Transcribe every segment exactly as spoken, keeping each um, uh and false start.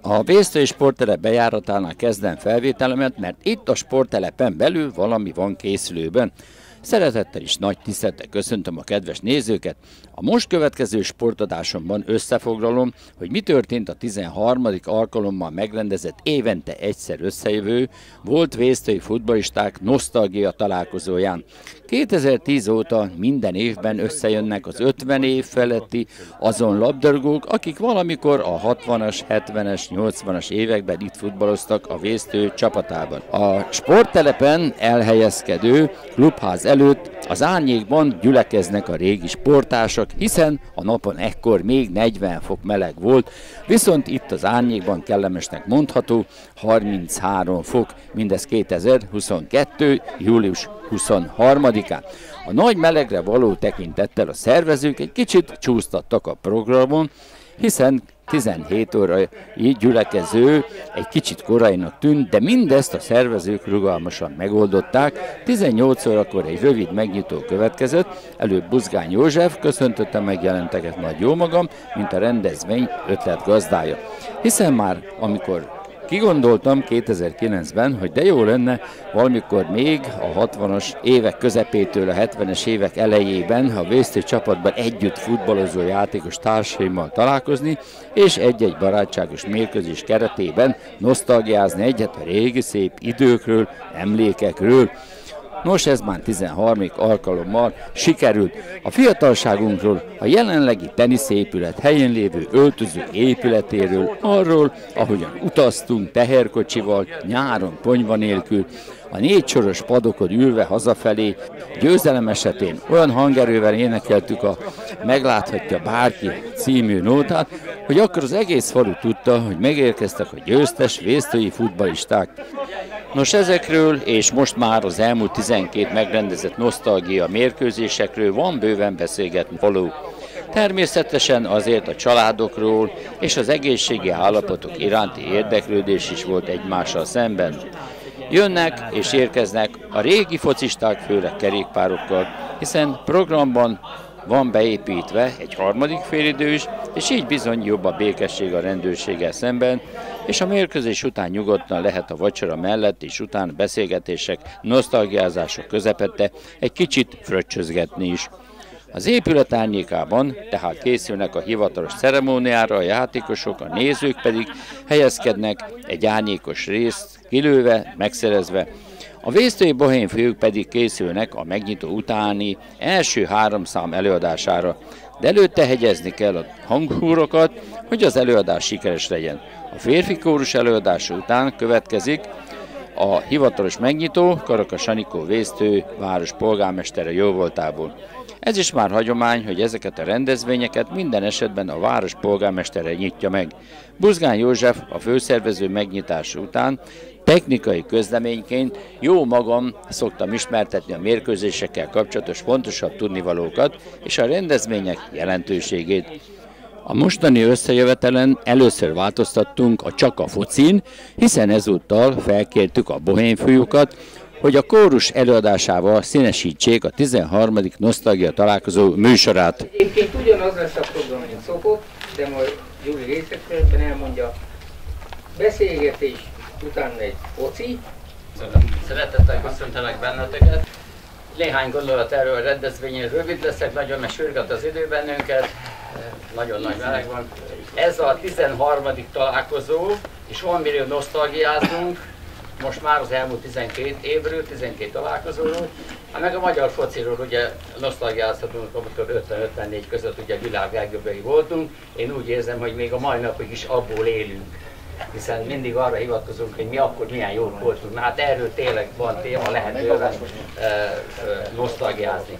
A Vésztői Sporttelep bejáratánál kezdem felvételemet, mert itt a sporttelepen belül valami van készülőben. Szeretettel és nagy tisztelettel köszöntöm a kedves nézőket. A most következő sportadásomban összefoglalom, hogy mi történt a tizenharmadik alkalommal megrendezett évente egyszer összejövő volt vésztői futballisták nosztalgia találkozóján. kétezer-tíz óta minden évben összejönnek az ötven év feletti azon labdarúgók, akik valamikor a hatvanas, hetvenes, nyolcvanas években itt futballoztak a Vésztő csapatában. A sporttelepen elhelyezkedő klubház előtt az árnyékban gyülekeznek a régi sportársak, hiszen a napon ekkor még negyven fok meleg volt, viszont itt az árnyékban kellemesnek mondható harminchárom fok, mindez kétezer-huszonkettő. július huszonharmadikán. A nagy melegre való tekintettel a szervezők egy kicsit csúsztattak a programon, hiszen tizenhét óra így gyülekező egy kicsit korainak tűnt, de mindezt a szervezők rugalmasan megoldották. tizennyolc órakor egy rövid megnyitó következett, előbb Buzgány József köszöntötte megjelenteket nagy jómagam, mint a rendezvény ötletgazdája. Hiszen már amikor kigondoltam kétezer-kilencben, hogy de jó lenne valamikor még a hatvanas évek közepétől a hetvenes évek elejében a Vésztő csapatban együtt futballozó játékos társaimmal találkozni, és egy-egy barátságos mérkőzés keretében nosztalgiázni egyet a régi szép időkről, emlékekről. Nos, ez már tizenharmadik alkalommal sikerült. A fiatalságunkról, a jelenlegi teniszépület helyén lévő öltöző épületéről, arról, ahogyan utaztunk teherkocsival, nyáron ponyva nélkül, a négy soros padokon ülve hazafelé, győzelem esetén olyan hangerővel énekeltük a Megláthatja bárki című nótát, hogy akkor az egész falu tudta, hogy megérkeztek a győztes vésztői futballisták. Nos, ezekről és most már az elmúlt tizenkét megrendezett nosztalgia mérkőzésekről van bőven beszélgetni való. Természetesen azért a családokról és az egészségi állapotok iránti érdeklődés is volt egymással szemben. Jönnek és érkeznek a régi focisták, főleg kerékpárokkal, hiszen programban van beépítve egy harmadik félidő is, és így bizony jobb a békesség a rendőrséggel szemben, és a mérkőzés után nyugodtan lehet a vacsora mellett és után beszélgetések, nosztalgiázások közepette egy kicsit fröccsözgetni is. Az épület árnyékában tehát készülnek a hivatalos ceremóniára, a játékosok, a nézők pedig helyezkednek egy árnyékos részt kilőve, megszerezve. A vésztői bohém fiúk pedig készülnek a megnyitó utáni első három szám előadására, de előtte hegyezni kell a hanghúrokat, hogy az előadás sikeres legyen. A férfi kórus előadása után következik a hivatalos megnyitó, Karakas Anikó Vésztő város polgármestere jóvoltából. Ez is már hagyomány, hogy ezeket a rendezvényeket minden esetben a város polgármestere nyitja meg. Buzgány József a főszervező megnyitása után technikai közleményként jó magam szoktam ismertetni a mérkőzésekkel kapcsolatos fontosabb tudnivalókat és a rendezvények jelentőségét. A mostani összejövetelen először változtattunk a csak a focin, hiszen ezúttal felkértük a bohém fiúkat, hogy a kórus előadásával színesítsék a tizenharmadik nosztalgia találkozó műsorát. Egyébként ugyanaz lesz a program, mint szokott, de majd Gyuri részletesen elmondja. Beszélgetés, utána egy foci. Szeretettel köszöntelek benneteket. Néhány gondolat erről a rendezvényen, rövid leszek, nagyon megsürget az idő bennünket, nagyon nagy meleg van. Ez a tizenharmadik találkozó, és van miről nosztalgiáznunk, most már az elmúlt tizenkét évről, tizenkét találkozóról, meg a magyar fociról ugye nosztalgiázhatunk, amikor ötven-ötvennégy között ugye a világ legjobbjai voltunk. Én úgy érzem, hogy még a mai napig is abból élünk, hiszen mindig arra hivatkozunk, hogy mi akkor milyen jók voltunk. Na hát erről tényleg van téma, lehet bőven e, e, nosztalgiázni.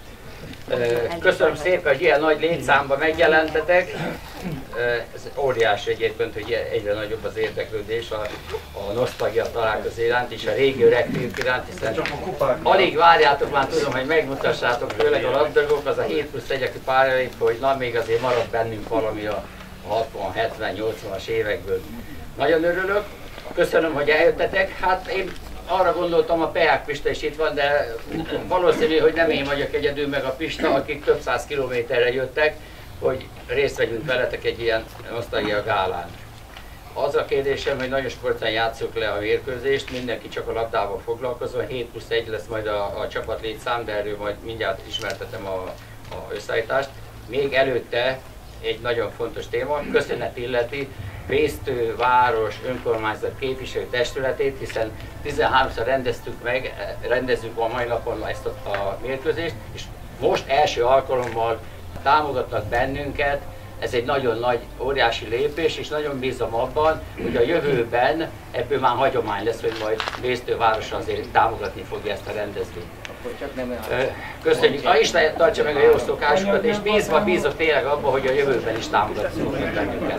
E, köszönöm szépen, hogy ilyen nagy létszámban megjelentetek. E, ez óriási egyébként, hogy egyre nagyobb az érdeklődés a, a nosztalgia találkozó iránt és a régi öregfiúk iránt, hiszen alig várjátok, már tudom, hogy megmutassátok, főleg a labdarúgók, az a hét plusz egyek párjaik, hogy na még azért marad bennünk valami a hatvan, hetven, nyolcvanas évekből. Nagyon örülök, köszönöm, hogy eljöttetek. Hát én arra gondoltam, a Peák Pista is itt van, de valószínű, hogy nem én vagyok egyedül, meg a Pista, akik több száz kilométerre jöttek, hogy részt vegyünk veletek egy ilyen nosztalgia gálán. Az a kérdésem, hogy nagyon sportán játsszuk le a mérkőzést, mindenki csak a labdával foglalkozva, hét plusz egy lesz majd a, a csapat létszám, de erről majd mindjárt ismertetem a, a összeállítást. Még előtte egy nagyon fontos téma, köszönet illeti Vésztő város önkormányzat képviselő testületét, hiszen tizenháromszor rendeztük meg, rendezzük a mai napon ezt a, a mérkőzést, és most első alkalommal támogatnak bennünket. Ez egy nagyon nagy, óriási lépés, és nagyon bízom abban, hogy a jövőben ebből már hagyomány lesz, hogy majd Vésztő városa azért támogatni fogja ezt a rendezvényt. Köszönjük, a Isten tartsa meg a jó szokásokat, és bízva bízok tényleg abban, hogy a jövőben is támogatni fognak bennünket.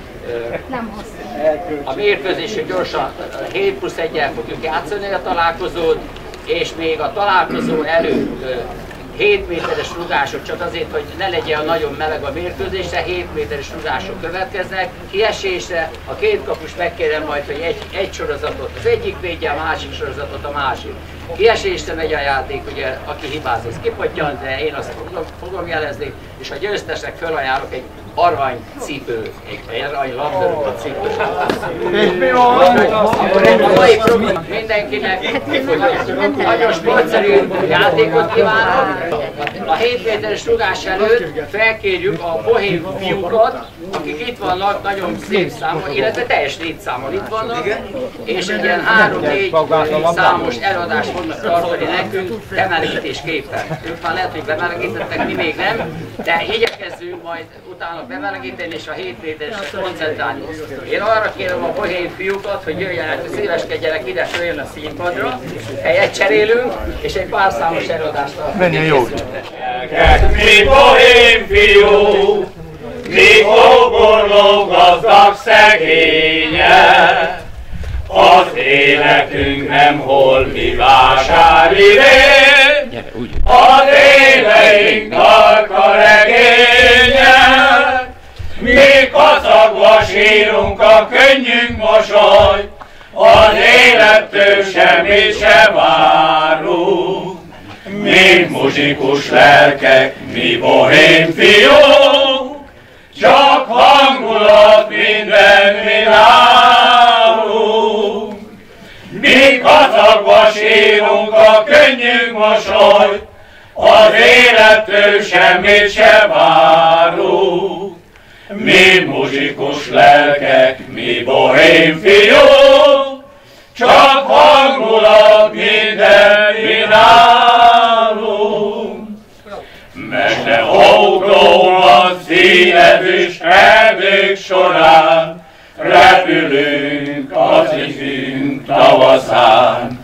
A mérkőzésre gyorsan hét plusz egyel fogjuk játszani a találkozót, és még a találkozó előtt hét méteres rugások, csak azért, hogy ne legyen nagyon meleg a mérkőzésre, hét méteres rugások következnek. Kiesésre a két kapus megkérem majd, hogy egy, egy sorozatot az egyik védje, a másik sorozatot a másik. Kiesésre megy a játék, ugye aki hibáz, az kipottyan, de én azt fogom, fogom jelezni, és a győztesnek felajánlok egy arany cipő, egy arany labdarúgó cipő. A mai program mindenkinek nagyon sportszerű játékot kívánok. A hét méteres rugás előtt felkérjük a bohém fiúkat, akik itt vannak, nagyon szép számon, illetve teljes létszámon itt vannak, és egy ilyen három-négy számos előadást fognak tartani nekünk bemelegítésképpen. Ők már lehet, hogy bemelegítettek, mi még nem, de igyekezzünk majd utána bemelegíteni és a hét méteresre koncentrálni. Én arra kérem a bohém fiúkat, hogy jöjjenek, szíveskedjenek ide, följön a színpadra, helyet cserélünk, és egy pár számos előadást tartunk. Mi bohém fiú, mi kóborló gazdag szegények, az életünk nem holmi vásári rét, az éleink tarka regények, mi kacagva sírunk a könnyünk mosoly, az élettől semmit se várunk. Mi muzsikus lelkek, mi bohém fiúk, csak hangulat minden mi nálunk. Mi kacagva sírunk a könnyünk mosoly, az élettől semmit se várunk. Mi muzsikus lelkek, mi bohém fiúk, csak hangulat minden mi nálunk. Meg ne ugróm a színezős erdők során, repülünk az ifünk tavaszán.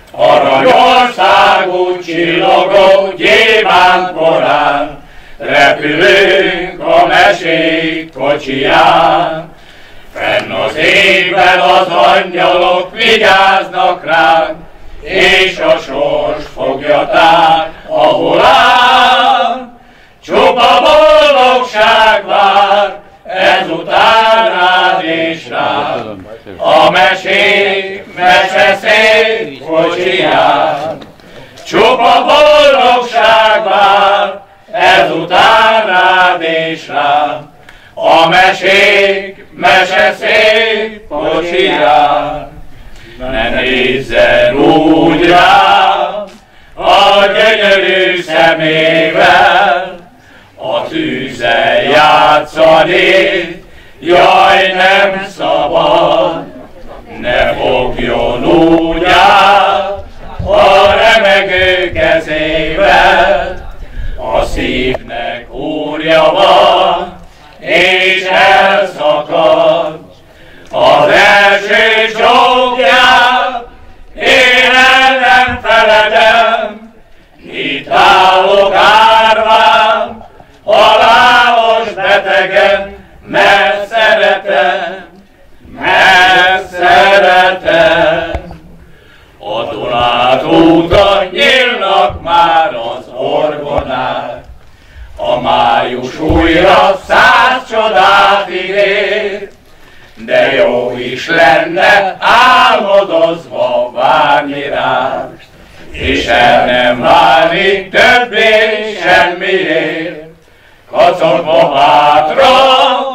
Aranyországú csillogó gyémánt korán, repülünk a mesék kocsiján. Fenn az égben az angyalok vigyáznak ránk, és a sors fogja tár, ahol áll. Csupa boldogság vár, ezután rád és rám, a mesék meseszék kocsiján. Csupa boldogság vár, ezután rád és rám, a mesék meseszék kocsiján. Ne nézzen úgy rám a gyönyörű szemével, a tűzzel játszani, jaj, nem szabad. Ne fogjon úgy át a remegő kezével, a szívnek úrja van, és elszakad. Az első csókját én el nem feledem, itt állok árván, halálos betegen, mert szeretem, mert szeretem. A Dunát úton nyílnak már az orgonák, a május újra száz csodát ígér, de jó is lenne álmodozva várni rá, és el nem válni többé semmiért. Kacagva hátran,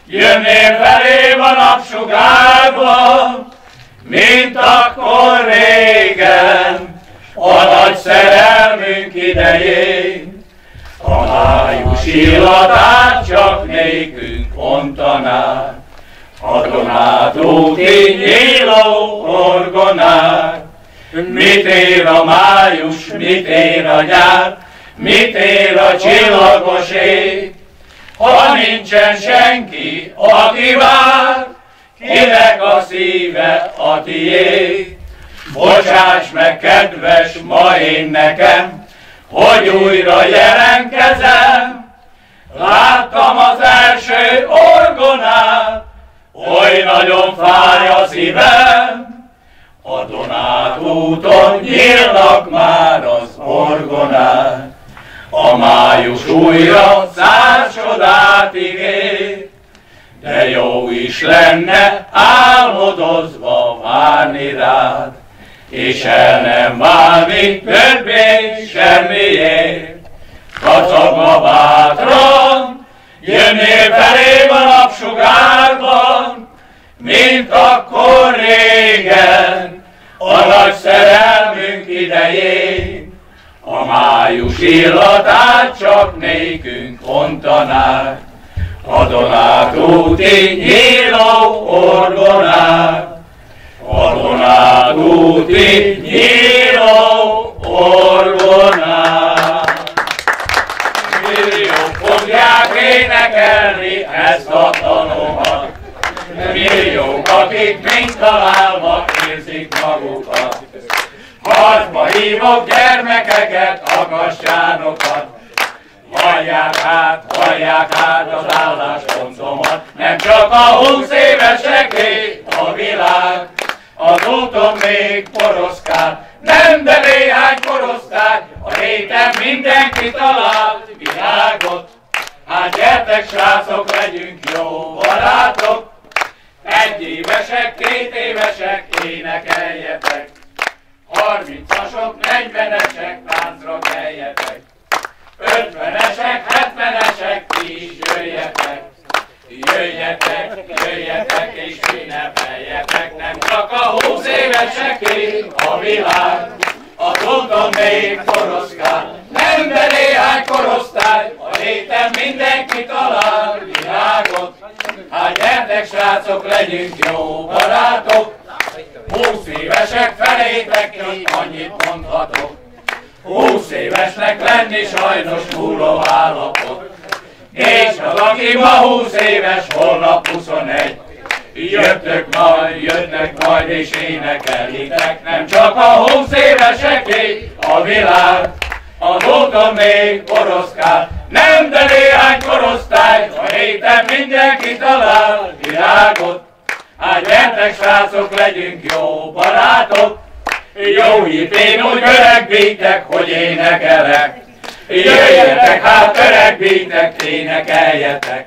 jönnél felém a napsugárban, mint akkor régen, a nagy szerelmünk idején. A május illatát csak nékünk ontanák, a Donátúti nyíló orgonák. Mit ér a május, mit ér a nyár, mit ér a csillagos ég, ha nincsen senki, aki vár, kinek a szíve a tiéd. Bocsáss meg, kedves, ma én nekem, hogy újra jelentkezem. Láttam az első orgonát, oly nagyon fáj a szívem. A Donátúton nyílnak már az orgonák, a május újra száz csodát ígér. De jó is lenne álmodozva várni rád, és el nem válni többé semmiért. Kacagva bátran, jönnél felém a napsugárban, mint akkor régen, a nagy szerelmünk idején. A május illatát csak nékünk ontanák, a Donátúti nyíló orgonák, a Donátúti nyíló orgonák. Milliók fogják énekelni ezt a dalomat, milliók, akik mind találva érzik magukat. Harcba hívok gyermekeket, akassánokat, hallják át, hallják át az álláspontomat. Nem csak a húsz éveseké a világ, az úton még poroszkál, nem, de néhány korosztály, a héten mindenki talál világot. Hát gyertek, srácok, legyünk jó barátok, egy évesek, két évesek, énekeljetek, harmincasok, negyvenesek, táncra keljetek, ötvenesek, hetvenesek, ti is jöjjetek, jöjjetek, jöjjetek és ünnepeljetek, nem csak a húsz éveseké a világ, az úton még koroszkál, nem, de néhány korosztály, a héten mindenki talál világot. Hát gyertek, srácok, legyünk jó barátok, húsz évesek felétek csak annyit mondhatok, húsz évesnek lenni sajnos múló állapot. És az, aki ma húsz éves, holnap huszonegy, jöttök majd, jöttök majd és énekelitek, nem csak a húsz éveseké a világ, az úton még poroszkál, nem, de néhány korosztály, a héten mindenki talál világot. Hát gyertek, srácok, legyünk jó barátok, jó hírt én úgy öregbítek, hogy énekelek. Jöjjetek hát, öregbítek, énekeljetek.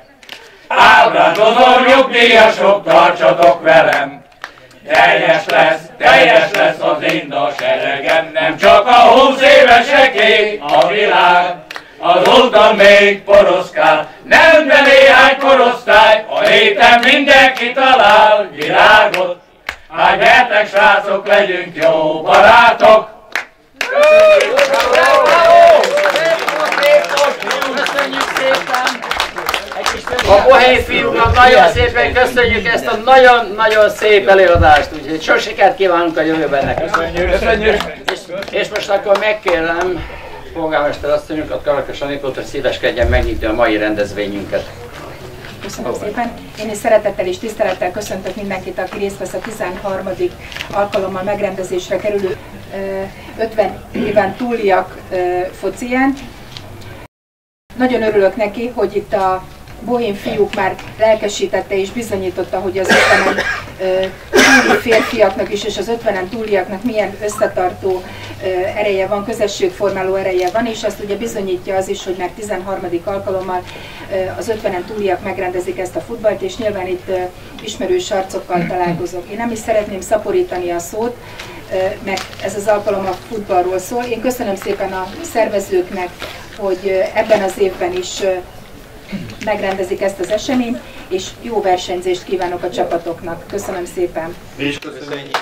Ábrádozó nyugdíjasok, tartsatok velem. Teljes lesz, teljes lesz az inda seregem, nem csak a húsz éveseké a világ, az úton még poroszkál, nem, de néhány korosztály, a héten mindenki talál világot. Hát gyertek, srácok, legyünk jó barátok! Köszönjük szépen! A Bohén fiúknak nagyon szépen köszönjük ezt a nagyon-nagyon szép előadást, úgyhogy sok sikert kívánunk a jövőben nekünk. Köszönjük, köszönjük! És, és most akkor megkérem polgármester asszonyunkat, Karakas Anikót, hogy szíveskedjen megnyitni a mai rendezvényünket. Köszönöm szépen. Én is szeretettel és tisztelettel köszöntök mindenkit, aki részt vesz a tizenharmadik alkalommal megrendezésre kerülő ötven éven túliak fociján. Nagyon örülök neki, hogy itt a Bohén fiúk már lelkesítette és bizonyította, hogy az ötvenen túli férfiaknak is és az ötvenen túliaknak milyen összetartó ereje van, közösségformáló ereje van, és ezt ugye bizonyítja az is, hogy meg tizenharmadik alkalommal az ötvenen túliak megrendezik ezt a futballt, és nyilván itt ismerős arcokkal találkozok. Én nem is szeretném szaporítani a szót, mert ez az alkalom a futballról szól. Én köszönöm szépen a szervezőknek, hogy ebben az évben is megrendezik ezt az eseményt, és jó versenyzést kívánok a csapatoknak. Köszönöm szépen! És köszönjük!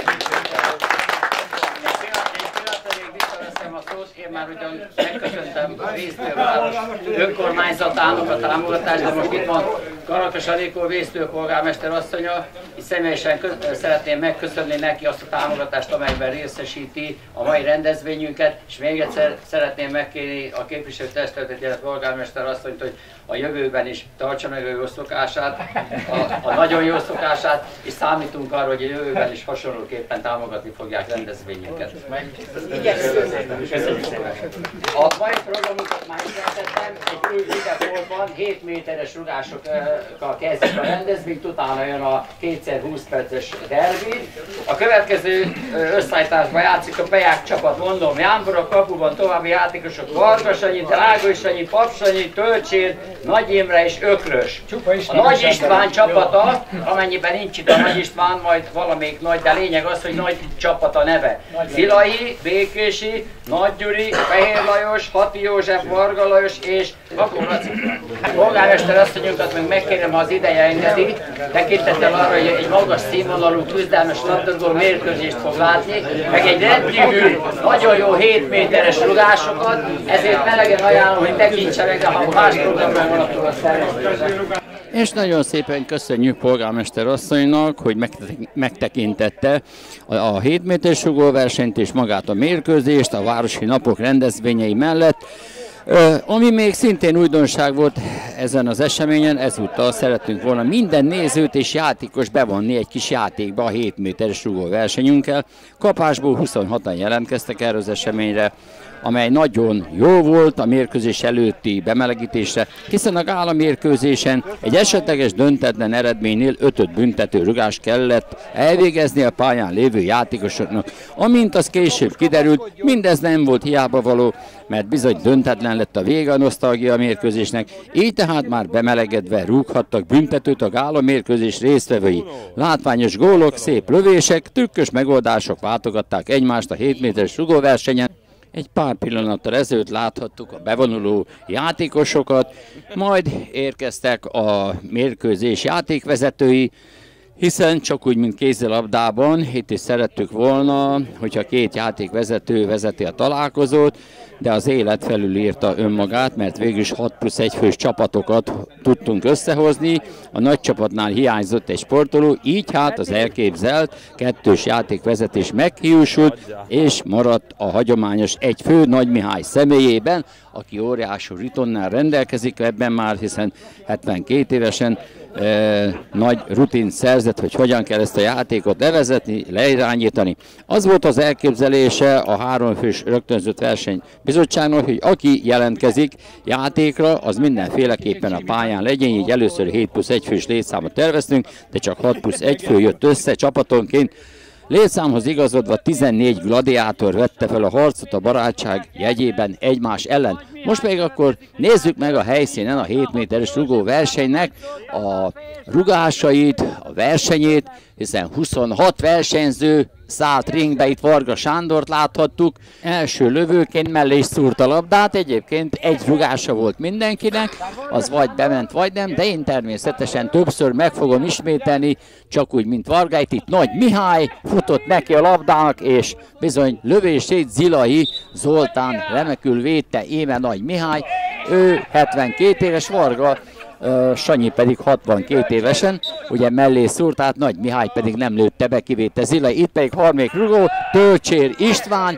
Én már ugyan megköszöntem a Vésztőváros önkormányzatának a támogatást, de most itt van Karakas Anikó vésztőpolgármester asszonya, és személyesen szeretném megköszönni neki azt a támogatást, amelyben részesíti a mai rendezvényünket, és még egyszer szeretném megkérni a képviselőtestületet, illetve polgármester asszonyt, hogy a jövőben is tartsa meg a jó szokását, a, a nagyon jó szokását, és számítunk arra, hogy a jövőben is hasonlóképpen támogatni fogják rendezvényünket. Köszönjük szépen! A mai programunkat már ismertettem, egy új videóban hét méteres rugásokkal kezdjük a rendezvényt, utána jön a kétszer húsz perces derbi. A következő összeállításban játszik a Peják csapat, mondom, Jámbor a kapuban, további játékosok Varga Sanyi, Drága Sanyi, Pap Sanyi, Tölcsér, Nagy Imre és Ökrös. A Nagy István csapata, amennyiben nincs itt a Nagy István, majd valamelyik nagy, de lényeg az, hogy nagy csapata neve. Szilai, Békési, Nagy Gyuri, Fehér Lajos, Hati József, Varga Lajos és Kapukaci. Polgármester asszonyunkat meg megkérem, ha az ideje engedi, tekintettel arra, hogy egy magas színvonalú küzdelmes labdarúgó mérkőzést fog látni, meg egy rendkívül nagyon jó hét méteres rugásokat, ezért melegen ajánlom, hogy tekintse meg, de ha más programban van, akkor azt szervezni. És nagyon szépen köszönjük polgármester asszonynak, hogy megtekintette a hét méteres rugóversenyt és magát a mérkőzést a Városi Napok rendezvényei mellett. Ami még szintén újdonság volt ezen az eseményen, ezúttal szeretünk volna minden nézőt és játékos bevonni egy kis játékba a hét méteres rugóversenyünkkel. Kapásból huszonhatan jelentkeztek erre az eseményre, amely nagyon jó volt a mérkőzés előtti bemelegítésre, hiszen a gála mérkőzésen egy esetleges döntetlen eredménynél ötöt büntető rugást kellett elvégezni a pályán lévő játékosoknak. Amint az később kiderült, mindez nem volt hiába való, mert bizony döntetlen lett a vége a nosztalgia mérkőzésnek, így tehát már bemelegedve rúghattak büntetőt a gála mérkőzés résztvevői. Látványos gólok, szép lövések, trükkös megoldások váltogatták egymást a hét méteres rugóversenyen. Egy pár pillanattal ezelőtt láthattuk a bevonuló játékosokat, majd érkeztek a mérkőzés játékvezetői, hiszen csak úgy, mint kézilabdában, itt is szerettük volna, hogyha két játékvezető vezeti a találkozót, de az élet felülírta önmagát, mert végül is hat plusz egy fős csapatokat tudtunk összehozni, a nagy csapatnál hiányzott egy sportoló, így hát az elképzelt kettős játékvezetés meghiúsult, és maradt a hagyományos egy fő Nagy Mihály személyében, aki óriási ritonnál rendelkezik ebben már, hiszen hetvenkét évesen e, nagy rutin szerzett, hogy hogyan kell ezt a játékot levezetni, leirányítani. Az volt az elképzelése a háromfős rögtönzött versenybizottságnak, hogy aki jelentkezik játékra, az mindenféleképpen a pályán legyen, így először hét plusz egy fős létszámot terveztünk, de csak hat plusz egy fő jött össze csapatonként. Létszámhoz igazodva tizennégy gladiátor vette fel a harcot a barátság jegyében egymás ellen. Most pedig akkor nézzük meg a helyszínen a hét méteres rugó versenynek a rugásait, a versenyét, hiszen huszonhat versenyző szállt ringbe, itt Varga Sándort láthattuk. Első lövőként mellé is szúrt a labdát, egyébként egy rugása volt mindenkinek, az vagy bement, vagy nem, de én természetesen többször meg fogom ismételni, csak úgy, mint Vargáit. Itt Nagy Mihály futott neki a labdának, és bizony lövését Zilai Zoltán remekül védte, íme Nagy Mihály, ő hetvenkét éves, Varga Uh, Sanyi pedig hatvankét évesen, ugye mellé szúrt, tehát Nagy Mihály pedig nem lőtte be, kivédte Zilai. Itt pedig harmadik rugó, Tölcsér István,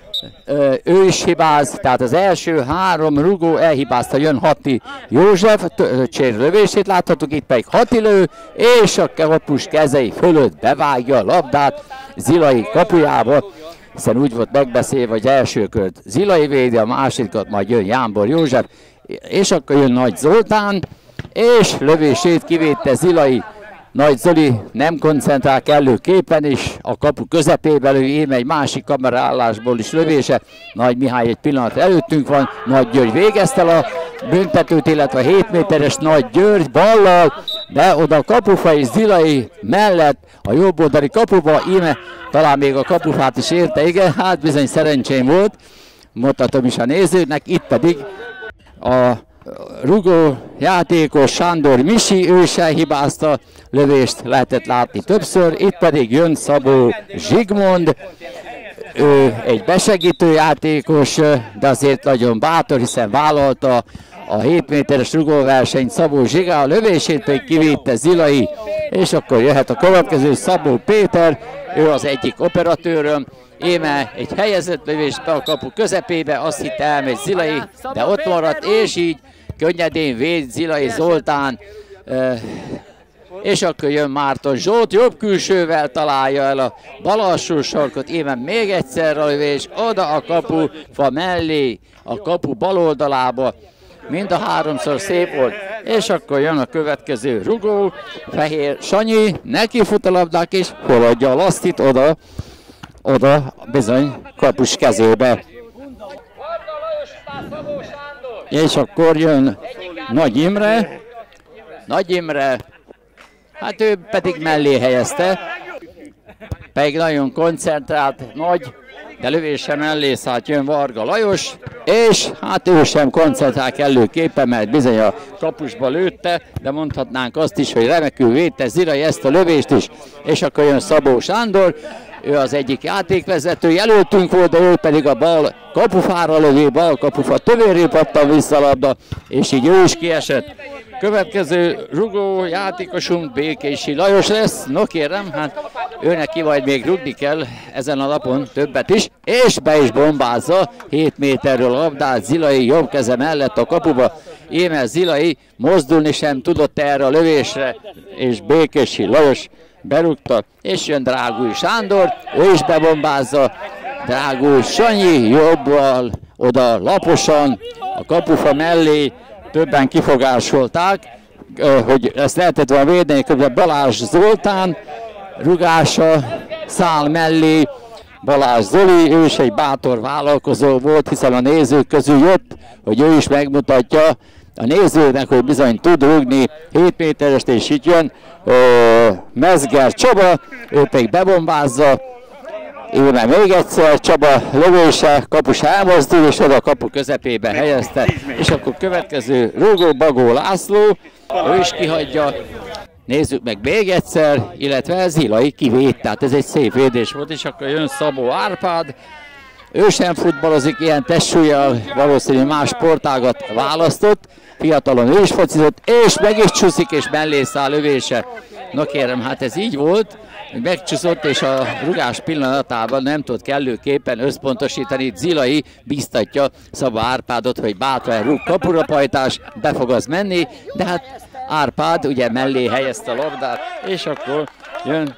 uh, ő is hibáz, tehát az első három rugó elhibázta, jön Hati József, Tölcsér lövését láthatjuk, itt pedig Hati lő, és a kapus kezei fölött bevágja a labdát Zilai kapujába, hiszen úgy volt megbeszélve, hogy első kört Zilai védi, a másodikat majd jön Jámbor József, és akkor jön Nagy Zoltán, és lövését kivédte Zilai. Nagy Zoli nem koncentrál kellőképpen, és a kapu közepébe lő, íme egy másik kameraállásból is lövése. Nagy Mihály egy pillanat előttünk van, Nagy György végezte a büntetőt, illetve a hét méteres Nagy György ballal, de oda a kapufa és Zilai mellett a jobb oldali kapuba, íme talán még a kapufát is érte, igen, hát bizony szerencsém volt, mutatom is a nézőknek, itt pedig a rugó játékos Sándor Misi, ő se hibázta, lövést lehetett látni többször, itt pedig jön Szabó Zsigmond, ő egy besegítő játékos, de azért nagyon bátor, hiszen vállalta a hét méteres rugóversenyt Szabó Zsiga, a lövését pedig kivitte Zilai, és akkor jöhet a következő Szabó Péter, ő az egyik operatőröm, íme egy helyezett lövést be a kapu közepébe, azt hitte elmegy Zilai, de ott maradt, és így könnyedén véd Zilai Zoltán, és akkor jön Márton Zsolt, jobb külsővel találja el a bal alsó sarkot, íme még egyszer a lövés, oda a kapu fa mellé, a kapu bal oldalába, mind a háromszor szép volt, és akkor jön a következő rugó, Fehér Sanyi, neki fut a labdák, és feladja a lasztit oda, oda bizony kapus kezébe. És akkor jön Nagy Imre, Nagy Imre, hát ő pedig mellé helyezte, pedig nagyon koncentrált, nagy, de lövése mellé szállt, jön Varga Lajos, és hát ő sem koncentrál kellőképpen, mert bizony a kapusba lőtte, de mondhatnánk azt is, hogy remekül védte Zilai ezt a lövést is, és akkor jön Szabó Sándor, ő az egyik játékvezető, jelöltünk volt, de ő pedig a bal kapufára lövi, bal kapufa tövéré pattan vissza a labda, és így ő is kiesett. Következő rugó játékosunk Békési Lajos lesz, no kérem, hát őnek ki majd még rugni kell ezen a napon többet is, és be is bombázza hét méterről a labdát Zilai jobb keze mellett a kapuba, íme Zilai mozdulni sem tudott erre a lövésre, és Békési Lajos berúgta, és jön Drágúj Sándor, ő is bebombázza, Drágúj Sanyi jobbal oda laposan a kapufa mellé, többen kifogásolták, hogy ezt lehetett volna védeni, kb. Balázs Zoltán rugása szál mellé, Balázs Zoli, ő is egy bátor vállalkozó volt, hiszen a nézők közül jött, hogy ő is megmutatja a nézőnek, hogy bizony tud rúgni hét méterest, és itt jön ö, Mezger Csaba, ő pedig bebombázza, íme még egyszer Csaba lövése, kapus elmozdul, és oda a kapu közepébe helyezte, és akkor következő rúgó Bagó László, ő is kihagyja, nézzük meg még egyszer, illetve Zilai kivéd, tehát ez egy szép védés volt, és akkor jön Szabó Árpád, ő sem futballozik ilyen testsúllyal, valószínű más sportágat választott, fiatalon ő is focizott, és meg is csúszik, és mellé száll lövése. Na kérem, hát ez így volt, megcsúszott, és a rugás pillanatában nem tud kellőképpen összpontosítani. Zilai biztatja Szabó Árpádot, hogy bátran rúg kapurapajtás, be fog az menni, de hát Árpád ugye mellé helyezte a labdát, és akkor jön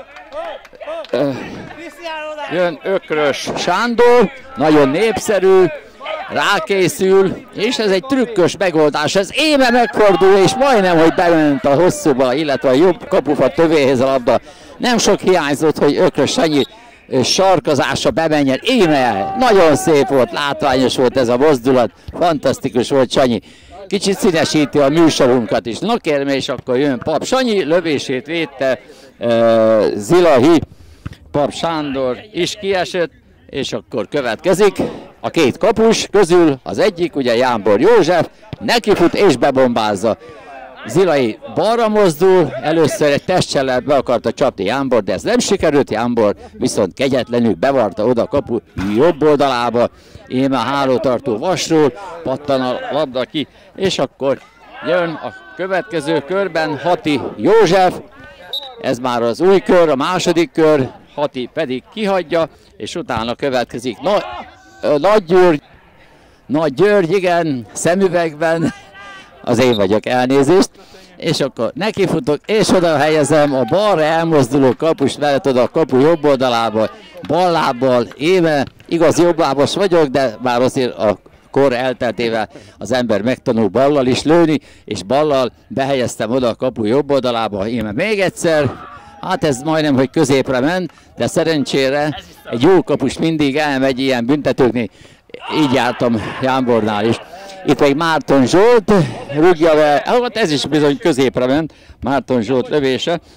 ö, jön Ökrös Sándor, nagyon népszerű, rákészül, és ez egy trükkös megoldás, ez éme megfordul, és majdnem, hogy bement a hosszúba, illetve a jobb kapufa tövéhez a labda. Nem sok hiányzott, hogy Ökrös Sanyi sarkazása bemenjen, éme, nagyon szép volt, látványos volt ez a mozdulat, fantasztikus volt Sanyi. Kicsit színesíti a műsorunkat is. Na kérem, és akkor jön Pap Sanyi, lövését védte uh, Zilahi, Pap Sándor is kiesett, és akkor következik a két kapus közül az egyik, ugye Jámbor József, nekifut és bebombázza. Zilai balra mozdul, először egy testcsellel be akarta csapni Jámbor, de ez nem sikerült, Jámbor viszont kegyetlenül bevarta oda a kapu jobb oldalába, íme a hálótartó vasról, pattan a labda ki, és akkor jön a következő körben Hati József, ez már az új kör, a második kör, Hati pedig kihagyja, és utána következik Na, Nagy György, Nagy György, igen, szemüvegben, az én vagyok, elnézést, és akkor nekifutok, és oda helyezem a balra elmozduló kapust mellett oda a kapu jobb oldalába, bal lábbal, éve, igaz jobblábos vagyok, de már azért a kor elteltével az ember megtanul ballal is lőni, és ballal behelyeztem oda a kapu jobb oldalába, éve még egyszer, hát ez majdnem, hogy középre ment, de szerencsére egy jó kapus mindig elmegy ilyen büntetőknél, így jártam Jámbornál is. Itt pedig Márton Zsolt rúgja be, hát ez is bizony középre ment, Márton Zsolt lövése,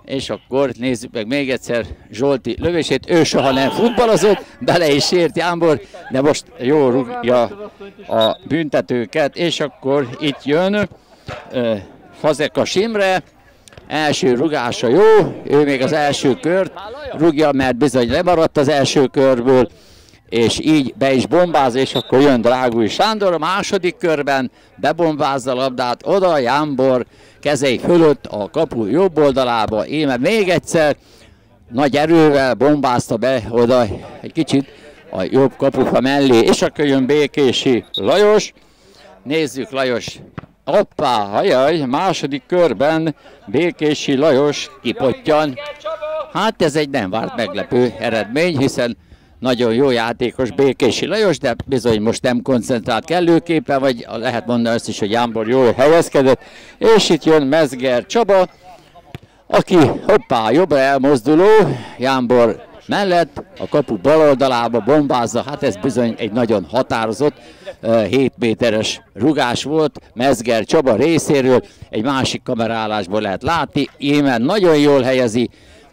És akkor nézzük meg még egyszer Zsolti lövését. Ő soha nem futballozott, bele is sért Jámbor, de most jó rúgja a büntetőket. És akkor itt jön uh, Fazekas Imre. Első rugása jó, ő még az első kört rúgja, mert bizony lemaradt az első körből, és így be is bombáz, és akkor jön Drágúj Sándor a második körben, bebombázza a labdát oda, Jámbor kezei fölött a kapu jobb oldalába, íme még egyszer nagy erővel bombázta be oda egy kicsit a jobb kapufa mellé, és akkor jön Békési Lajos. Nézzük Lajos, hoppá, hajaj, második körben Békési Lajos kipottyan. Hát ez egy nem várt meglepő eredmény, hiszen nagyon jó játékos Békési Lajos, de bizony most nem koncentrált kellőképpen, vagy lehet mondani azt is, hogy Jámbor jól helyezkedett. És itt jön Mezger Csaba, aki hoppá, jobbra elmozduló, Jámbor mellett a kapu bal oldalába bombázza, hát ez bizony egy nagyon határozott hét méteres rugás volt Mezger Csaba részéről, egy másik kamerálásból lehet látni, íme nagyon jól helyezi,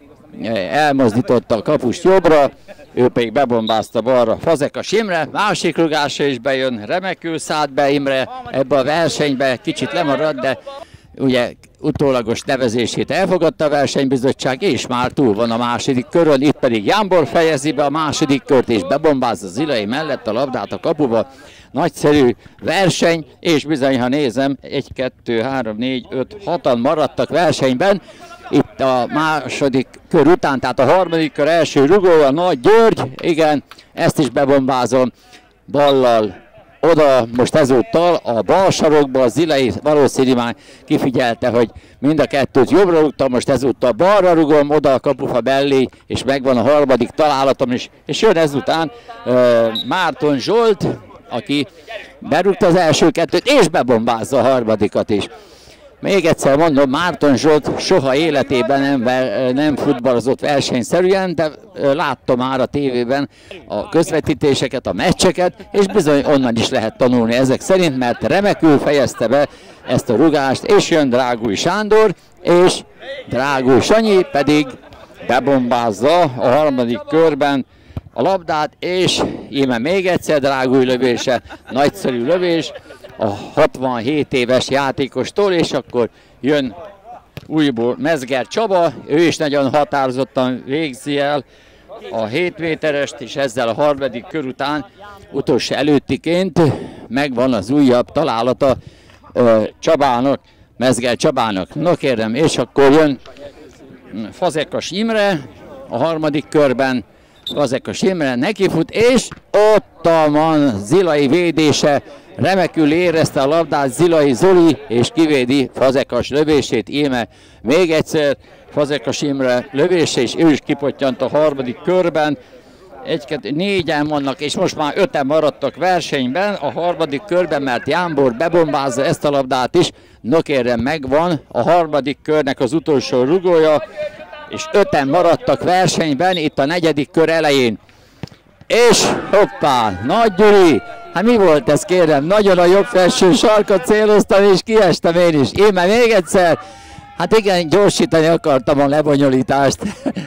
elmozdította a kapust jobbra, ő pedig bebombázta balra Fazekas Imre, másik rugása is bejön, remekül szállt be Imre ebbe a versenybe, kicsit lemaradt, de ugye utólagos nevezését elfogadta a versenybizottság, és már túl van a második körön, itt pedig Jámbor fejezi be a második kört, és bebombázza Zilai mellett a labdát a kapuba. Nagyszerű verseny, és bizony, ha nézem, egy, kettő, három, négy, öt, hatan maradtak versenyben. Itt a második kör után, tehát a harmadik kör első rugója, Nagy György, igen, ezt is bebombázom ballal oda, most ezúttal a bal sarokba, a Zilai valószínű már kifigyelte, hogy mind a kettőt jobbra rúgtam, most ezúttal balra rugom, oda a kapufa mellé, és megvan a harmadik találatom is, és jön ezután uh, Márton Zsolt, aki berúgta az első kettőt, és bebombázza a harmadikat is. Még egyszer mondom, Márton Zsolt soha életében nem, nem futballozott versenyszerűen, de láttam már a tévében a közvetítéseket, a meccseket, és bizony onnan is lehet tanulni ezek szerint, mert remekül fejezte be ezt a rugást, és jön Drágúj Sándor, és Drágúj Sanyi pedig bebombázza a harmadik körben a labdát, és íme még egyszer Drágúj lövése, nagyszerű lövés a hatvanhét éves játékostól, és akkor jön újból Mezger Csaba, ő is nagyon határozottan végzi el a hét méterest, és ezzel a harmadik kör után utolsó előttiként megvan az újabb találata uh, Csabának, Mezger Csabának. No kérem, és akkor jön Fazekas Imre a harmadik körben, Fazekas Imre nekifut, és ott van Zilai védése, remekül érezte a labdát Zilai Zoli, és kivédi Fazekas lövését, íme még egyszer Fazekas Imre lövése, és ő is kipottyant a harmadik körben. Egy, kettő, négyen vannak, és most már öten maradtak versenyben a harmadik körben, mert Jámbor bebombázza ezt a labdát is. No kérem, megvan a harmadik körnek az utolsó rugója, és öten maradtak versenyben itt a negyedik kör elején. És hoppá, Nagy Gyuri, hát mi volt ez kérem, nagyon a jobb felső sarkot céloztam, és kiestem én is. Én már még egyszer, hát igen, gyorsítani akartam a lebonyolítást,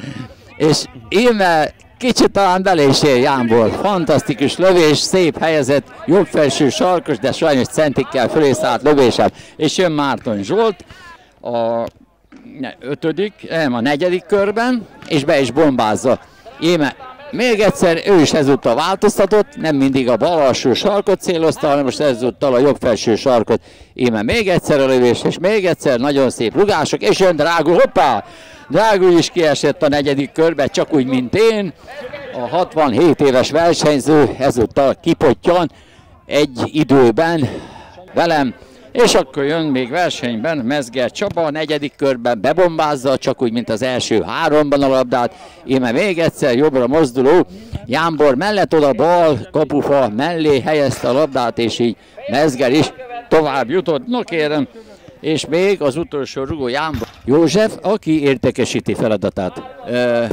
és én kicsit talán belé is ér Jámbor. Fantasztikus lövés, szép helyezett, jobb felső sarkos, de sajnos centikkel fölé szállt lövésem. És jön Márton Zsolt a ötödik, nem a negyedik körben, és be is bombázza. Íme még egyszer ő is ezúttal változtatott, nem mindig a bal alsó sarkot célozta, hanem most ezúttal a jobb felső sarkot. Íme még egyszer a lövés, és még egyszer nagyon szép rugások, és jön Drágúj, hoppá! Drágúj is kiesett a negyedik körbe, csak úgy, mint én. A hatvanhét éves versenyző ezúttal kipottyan egy időben velem, és akkor jön még versenyben Mezger Csaba a negyedik körben, bebombázza, csak úgy, mint az első háromban a labdát. Íme még egyszer jobbra mozduló, Jámbor mellett oda bal kapufa mellé helyezte a labdát, és így Mezger is tovább jutott. No kérem, és még az utolsó rugó Jámbor József, aki értékesíti feladatát. Uh,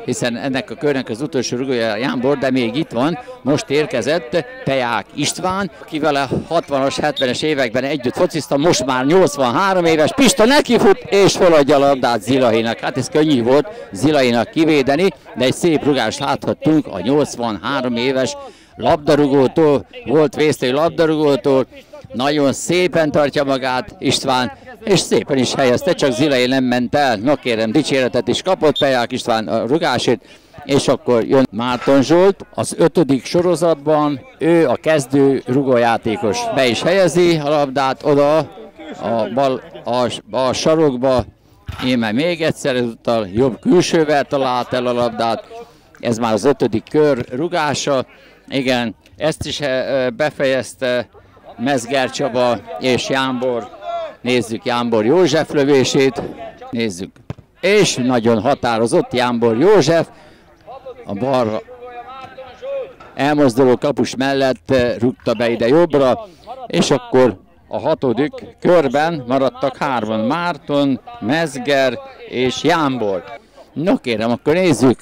hiszen ennek a körnek az utolsó rugója Jámbor, de még itt van, most érkezett Peják István, akivel a hatvanas, hetvenes években együtt fociztam, most már nyolcvanhárom éves, Pista nekifut és feladja a labdát Zilahinak. Hát ez könnyű volt Zilahinak kivédeni, de egy szép rugást láthattunk a nyolcvanhárom éves labdarúgótól, volt vésztő labdarúgótól, nagyon szépen tartja magát István, és szépen is helyezte, csak Zilahi nem ment el. No kérem, dicséretet is kapott Peják István a rugásért, és akkor jön Márton Zsolt az ötödik sorozatban, ő a kezdő rugójátékos. Be is helyezi a labdát oda a bal a, a sarokba, íme még egyszer, ezúttal jobb külsővel talált el a labdát. Ez már az ötödik kör rugása. Igen, ezt is befejezte Mezger Csaba és Jámbor. Nézzük Jámbor József lövését. Nézzük. És nagyon határozott Jámbor József. A balra elmozduló kapus mellett rúgta be ide jobbra. És akkor a hatodik körben maradtak hárman. Márton, Mezger és Jámbor. No kérem, akkor nézzük.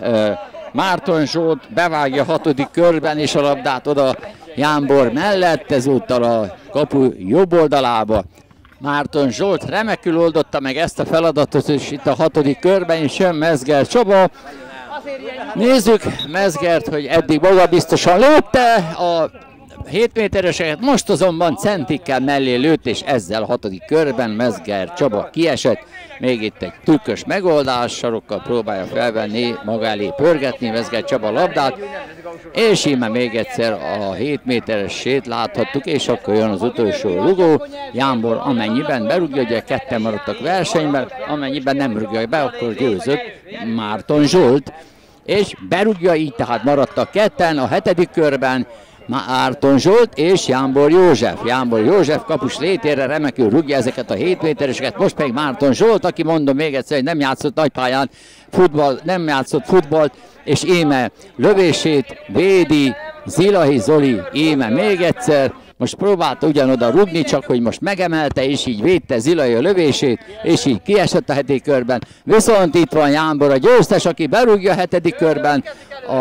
Márton Zsolt bevágja a hatodik körben és a labdát oda Jámbor mellett, ezúttal a kapu jobb oldalába. Márton Zsolt remekül oldotta meg ezt a feladatot, és itt a hatodik körben is jön Mezger Csaba. Nézzük Mezgert, hogy eddig magabiztosan lőtte a hét métereseket, most azonban centikkel mellé lőtt, és ezzel a hatodik körben Mezger Csaba kiesett. Még itt egy trükkös megoldás, sarokkal próbálja felvenni, maga elé pörgetni Mezger Csaba labdát, és íme még egyszer a hét méteresét láthattuk, és akkor jön az utolsó rugó. Jámbor amennyiben berúgja, ugye ketten maradtak versenyben, amennyiben nem rúgja be, akkor győzött Márton Zsolt, és berúgja, így tehát maradtak ketten a hetedik körben. Márton Zsolt és Jámbor József. Jámbor József kapus létére remekül rúgja ezeket a hét métereseket, most pedig Márton Zsolt, aki mondom még egyszer, hogy nem játszott nagypályán futball, nem játszott futballt, és íme lövését védi Zilahi Zoli, íme még egyszer. Most próbálta ugyanoda rúgni, csak hogy most megemelte, és így védte Zilahi a lövését, és így kiesett a hetedik körben. Viszont itt van Jámbor a győztes, aki berúgja a hetedik körben a,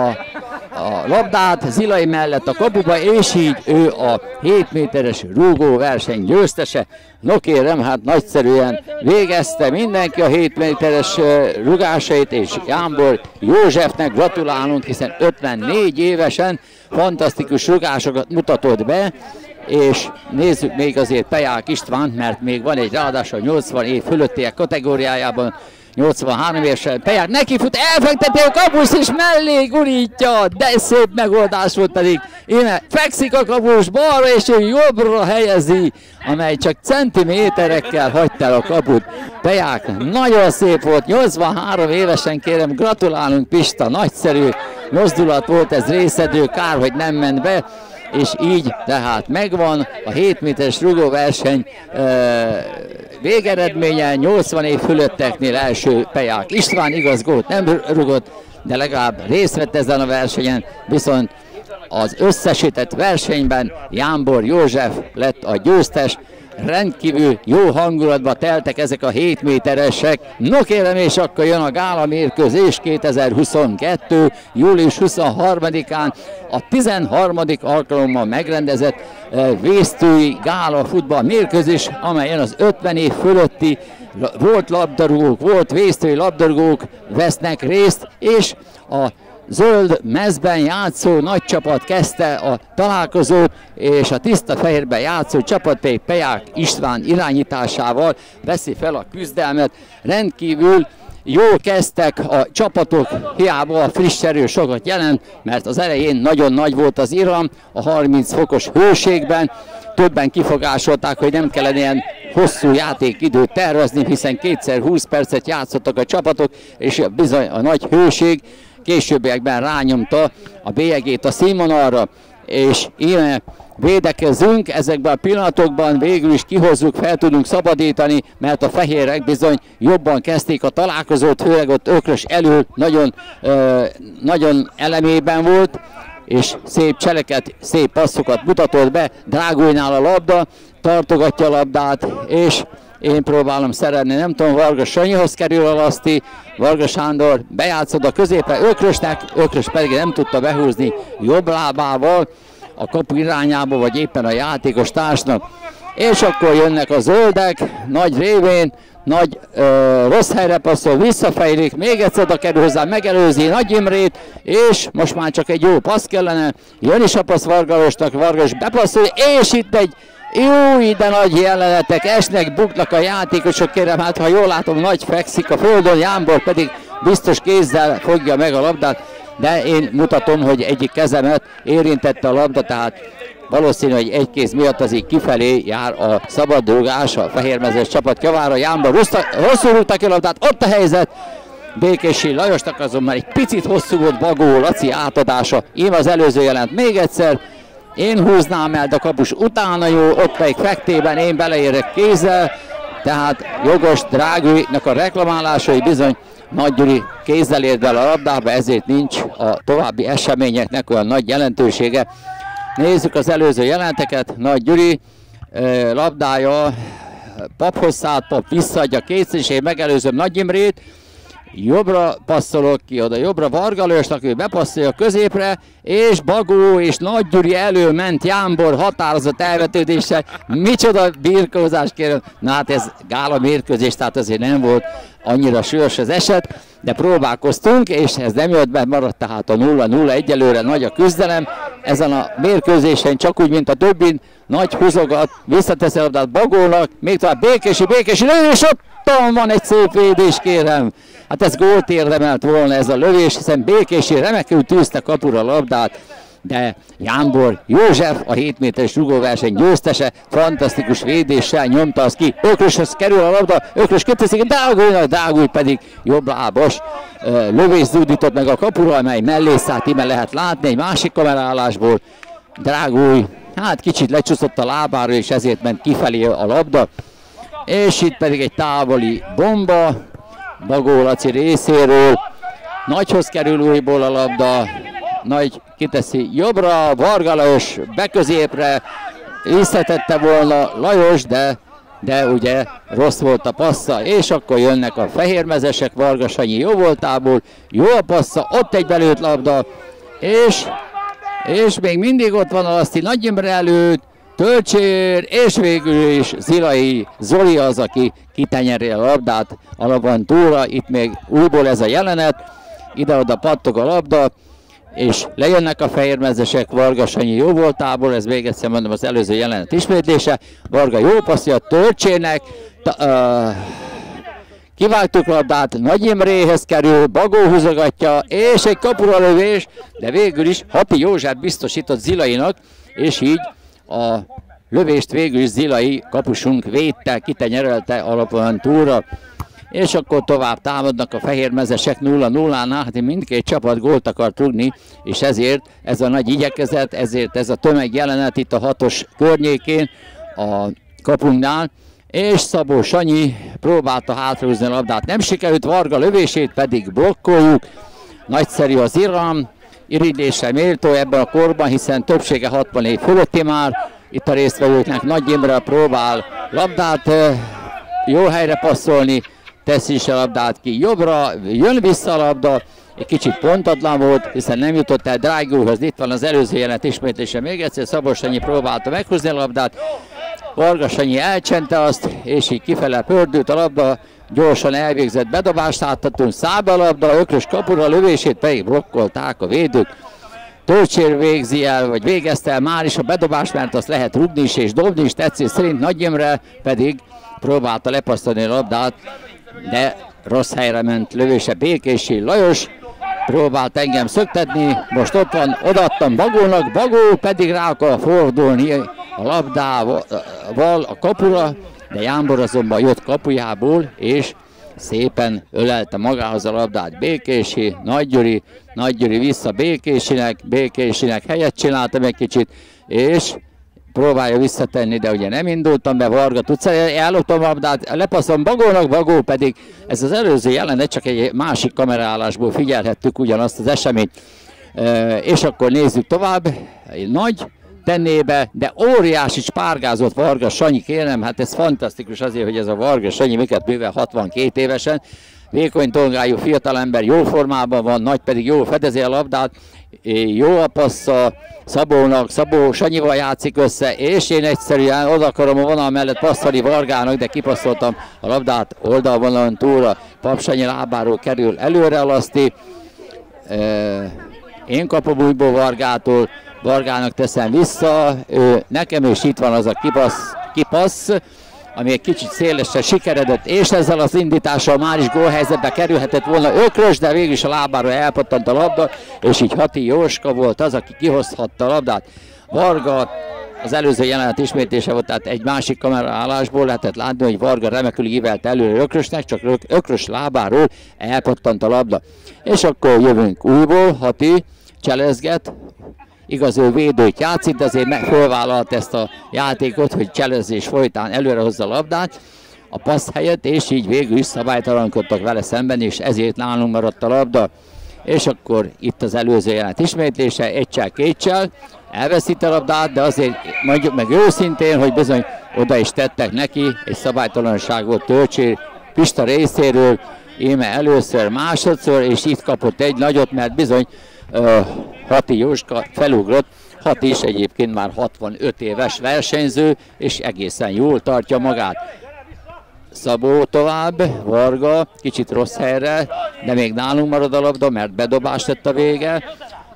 a labdát Zilahi mellett a kapuba, és így ő a hét méteres rúgó verseny győztese. No kérem, hát nagyszerűen végezte mindenki a hét méteres rugásait, és Jámbor Józsefnek gratulálunk, hiszen ötvennégy évesen fantasztikus rugásokat mutatott be, és nézzük még azért Peják Istvánt, mert még van egy ráadásul nyolcvan év fölöttiek kategóriájában, nyolcvanhárom évesen Peják nekifut, elfekteti a kapus és mellé gurítja, de szép megoldás volt pedig. Íme fekszik a kapus balra, és ő jobbra helyezi, amely csak centiméterekkel hagyta el a kaput. Peják nagyon szép volt, nyolcvanhárom évesen, kérem, gratulálunk Pista, nagyszerű mozdulat volt ez részedő, kár, hogy nem ment be, és így tehát megvan a hét méteres rugóverseny e, végeredménye, nyolcvan év fölötteknél első Peják István, igaz gólt nem rugott, de legalább részt vett ezen a versenyen, viszont az összesített versenyben Jámbor József lett a győztes. Rendkívül jó hangulatba teltek ezek a hét méteresek. No kérem, és akkor jön a gála mérkőzés kétezer-huszonkettő. július huszonharmadikán a tizenharmadik alkalommal megrendezett vésztői gála futball mérkőzés, amelyen az ötven év fölötti volt labdarúgók, volt vésztői labdarúgók vesznek részt, és a zöld mezben játszó nagy csapat kezdte a találkozót, és a tiszta fehérben játszó csapat pedig Peják István irányításával veszi fel a küzdelmet. Rendkívül jól kezdtek a csapatok, hiába a friss erő sokat jelent, mert az elején nagyon nagy volt az iram, a harminc fokos hőségben. Többen kifogásolták, hogy nem kellene ilyen hosszú játékidőt tervezni, hiszen kétszer húsz percet játszottak a csapatok, és bizony a nagy hőség későbbiekben rányomta a bélyegét a színvonalra, és íme védekezünk ezekben a pillanatokban, végül is kihozzuk, fel tudunk szabadítani, mert a fehérek bizony jobban kezdték a találkozót, főleg ott Ökrös elől nagyon, ö, nagyon elemében volt, és szép cseleket, szép passzokat mutatott be, Drágulynál a labda, tartogatja a labdát, és én próbálom szerelni, nem tudom, Varga Sanyihoz kerül a laszti, Varga Sándor bejátszod a középre Ökrösnek, Ökrös pedig nem tudta behúzni jobb lábával a kapu irányába, vagy éppen a játékos társnak. És akkor jönnek a zöldek, nagy révén, nagy ö, rossz helyre passzol, visszafejlik, még egyszer oda kerül hozzá, megelőzi Nagy Imrét, és most már csak egy jó passz kellene, jön is a passz Vargalosnak, Vargas bepasszol, és itt egy jó, ide nagy jelenetek, esnek, buknak a játékosok, kérem, hát ha jól látom, Nagy fekszik a földön, Jámbor pedig biztos kézzel fogja meg a labdát, de én mutatom, hogy egyik kezemet érintette a labda, tehát valószínű, hogy egy kéz miatt az így kifelé jár a szabadrugás, a fehérmezes csapat javára. Jámbor hosszú rúgta ki a labdát, ott a helyzet. Békési Lajosnak azonban egy picit hosszú volt Bagó Laci átadása. Ím az előző jelent még egyszer. Én húznám el, de kapus utána jó, ott pedig fektében én beleérek kézzel. Tehát jogos Drágújnak a reklamálása, hogy bizony Nagy Gyuri kézzel ért bele a labdába, ezért nincs a további eseményeknek olyan nagy jelentősége. Nézzük az előző jelenteket. Nagy Gyuri eh, labdája Paphoz szállt, Pap visszaadja kétszer, és én megelőzöm Nagy Imrét. Jobbra passzolok ki, oda jobbra Varga Lajosnak, ő bepasszolja középre, és Bagó és Nagy Gyuri elől ment Jámbor határozott elvetődéssel. Micsoda birkózás, kérem. Na hát ez gála mérkőzés, tehát azért nem volt annyira súlyos az eset, de próbálkoztunk, és ez nem jött be, maradt tehát a nulla nulla, egyelőre nagy a küzdelem. Ezen a mérkőzésen csak úgy, mint a többin, Nagy húzogat, visszateszi a labdát Bagónak, még tovább Békési, Békési lövés, és ott van egy szép védés, kérem. Hát ez gólt érdemelt volna ez a lövés, hiszen Békési remekül tűzte kapura a labdát, de Jámbor József, a hét méteres rugóverseny győztese, fantasztikus védéssel nyomta azt ki. Ökröshöz kerül a labda, Ökrös kiteszik Dágújnak, Dágúj pedig jobblábos lövés zúdított meg a kapura, amely mellé szállt, íme lehet látni egy másik kamerálásból. Drágúj, hát kicsit lecsúszott a lábára, és ezért ment kifelé a labda. És itt pedig egy távoli bomba Bagó Laci részéről. Nagyhoz kerül újból a labda, Nagy kiteszi jobbra, Varga Lajos beközépre, visszatette volna Lajos, de, de ugye rossz volt a passza, és akkor jönnek a fehérmezesek, Varga Sanyi jó voltából, jó a passza, ott egy belőtt labda, és, és még mindig ott van a Laszti Nagy Imre előtt, Tölcsér, és végül is Zilai Zoli az, aki kitenyeri a labdát alapban túlra. Itt még újból ez a jelenet, ide-oda pattog a labda, és lejönnek a fehérmezesek, Varga Sanyi jó voltából, ez még egyszer mondom az előző jelenet ismétlése. Varga jó passzja Tölcsének, uh, kivágtuk labdát, Nagy Imréhez kerül, Bagó húzogatja, és egy kapura lövés, de végül is Hapi József biztosított Zilainak, és így a lövést végül is Zilai kapusunk védte, kitenyerelte alapon túlra, és akkor tovább támadnak a fehérmezesek nulla nullánál, hát mindkét csapat gólt akart rúgni, és ezért ez a nagy igyekezet, ezért ez a tömegjelenet itt a hatos környékén a kapunknál, és Szabó Sanyi próbálta hátrahúzni a labdát, nem sikerült, Varga lövését pedig blokkoljuk. Nagyszerű az iram, irigylésre méltó ebben a korban, hiszen többsége hatvan év fölötti már, itt a résztvevőknek. Nagy Imre próbál labdát jó helyre passzolni, teszi is a labdát ki jobbra, jön vissza a labda, egy kicsit pontatlan volt, hiszen nem jutott el Drágúhoz, itt van az előző jelent ismétlése még egyszer, Szabó Sanyi próbálta meghúzni a labdát, Varga Sanyi elcsente azt, és így kifele pördült a labda, gyorsan elvégzett bedobást, átadtunk szába a labda, Ökrös kapura lövését pedig blokkolták a védők. Tölcsér végzi el, vagy végezte el már is a bedobást, mert azt lehet rugni is és dobni is, tetszés szerint. Nagy Imre pedig próbálta lepasszolni a labdát, de rossz helyre ment lövése Békési Lajos, próbált engem szöktetni, most ott van, odaadtam Bagónak, Bagó pedig rá akar fordulni a labdával a kapura, de Jámbor azonban jött kapujából, és szépen ölelte magához a labdát Békési, Nagy Gyuri, Nagy Gyuri vissza Békésinek, Békésinek helyet csináltam egy kicsit, és próbálja visszatenni, de ugye nem indultam be, Varga tudsz, elloptam a labdát, lepasszom Bagónak, Bagó pedig, ez az előző jelenet, csak egy másik kamerálásból figyelhettük ugyanazt az eseményt, e, és akkor nézzük tovább, Nagy, tennébe, de óriási spárgázott Varga Sanyi, kérem, hát ez fantasztikus azért, hogy ez a Varga Sanyi miket művel hatvankét évesen. Vékony tongájú fiatalember, jó formában van, Nagy pedig jól fedezi a labdát, jó a passza Szabónak, Szabó Sanyival játszik össze, és én egyszerűen oda akarom a vonal mellett passzolni Vargának, de kipasszoltam a labdát oldalvonalon túlra, Pap Sanyi lábáról kerül előre Alaszti. Én kapom újból Vargától, Vargának teszem vissza, nekem is itt van az a kipassz, kipassz ami egy kicsit szélesre sikeredett, és ezzel az indítással már is gólhelyzetbe kerülhetett volna Ökrös, de végül is a lábára elpattant a labda, és így Hati Jóska volt az, aki kihozhatta a labdát. Varga, az előző jelenet ismétése volt, tehát egy másik kameraállásból lehetett látni, hogy Varga remekül ívelt előre Ökrösnek, csak Ökrös lábáról elpattant a labda. És akkor jövünk újból, Hati cselezget, igaz, ő védőt játszik, de azért fölvállalt ezt a játékot, hogy cselezés folytán előre hozza a labdát a passz helyett, és így végül is szabálytalankodtak vele szemben, és ezért nálunk maradt a labda. És akkor itt az előző jelenet ismétlése, egysel, kétsel, elveszít a labdát, de azért mondjuk meg őszintén, hogy bizony oda is tettek neki, egy szabálytalanság volt Tölcsér Pista részéről, íme először, másodszor, és itt kapott egy nagyot, mert bizony uh, Hati Jóska felugrott. Hati is egyébként már hatvanöt éves versenyző, és egészen jól tartja magát. Szabó tovább, Varga kicsit rossz helyre, de még nálunk marad a labda, mert bedobás lett a vége.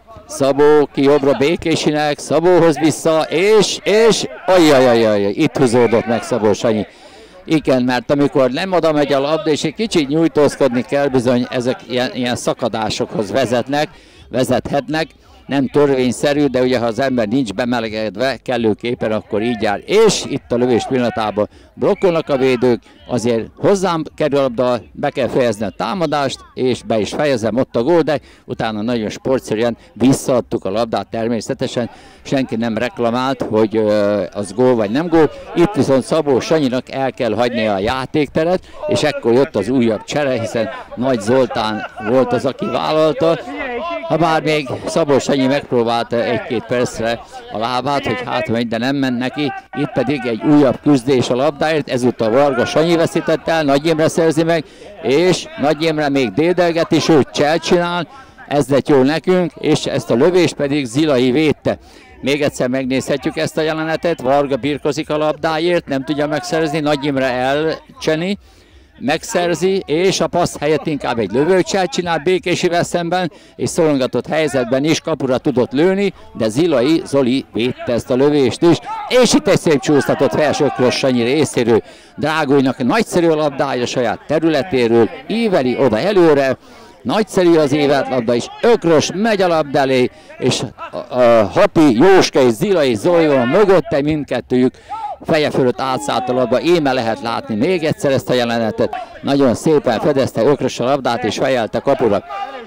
Szabó ki jobbra Békésinek, Szabóhoz vissza, és, és, ajjajajaj, itt húzódott meg Szabó Sanyi. Igen, mert amikor nem oda megy a labda, és egy kicsit nyújtózkodni kell, bizony ezek ilyen, ilyen szakadásokhoz vezetnek, vezethetnek. Nem törvényszerű, de ugye ha az ember nincs bemelegedve kellőképpen, akkor így jár. És itt a lövés pillanatában blokkolnak a védők, azért hozzám kerül a labda, be kell fejezni a támadást, és be is fejezem ott a gól, de utána nagyon sportszerűen visszaadtuk a labdát természetesen. Senki nem reklamált, hogy az gól vagy nem gól. Itt viszont Szabó Sanyinak el kell hagynia a játékteret, és ekkor jött az újabb csere, hiszen Nagy Zoltán volt az, aki vállalta. Habár még Szabó Sanyi megpróbálta egy-két percre a lábát, hogy hát megy, de nem ment neki. Itt pedig egy újabb küzdés a labdáért, ezúttal Varga Sanyi veszített el, Nagy Imre szerzi meg, és Nagy Imre még dédelget is, ő cselt csinál, ez lett jó nekünk, és ezt a lövést pedig Zilai védte. Még egyszer megnézhetjük ezt a jelenetet, Varga birkozik a labdáért, nem tudja megszerzni, Nagy Imre elcseni, megszerzi, és a passz helyett inkább egy lövőcselt csinál Békésivel szemben, és szorongatott helyzetben is kapura tudott lőni, de Zilai Zoli védte ezt a lövést is, és itt egy szép csúsztatott fels Ökrös Sanyi részéről. Drágújnak nagyszerű a labdája saját területéről, íveli oda előre, nagyszerű az évelt labda is, Ökrös megy a labda elé, és a, a Hati, Jóska és Zilai Zoli van mögötte, mindkettőjük feje fölött átszállt a labda, éme lehet látni még egyszer ezt a jelenetet. Nagyon szépen fedezte Ökrös a labdát és fejelte kapura.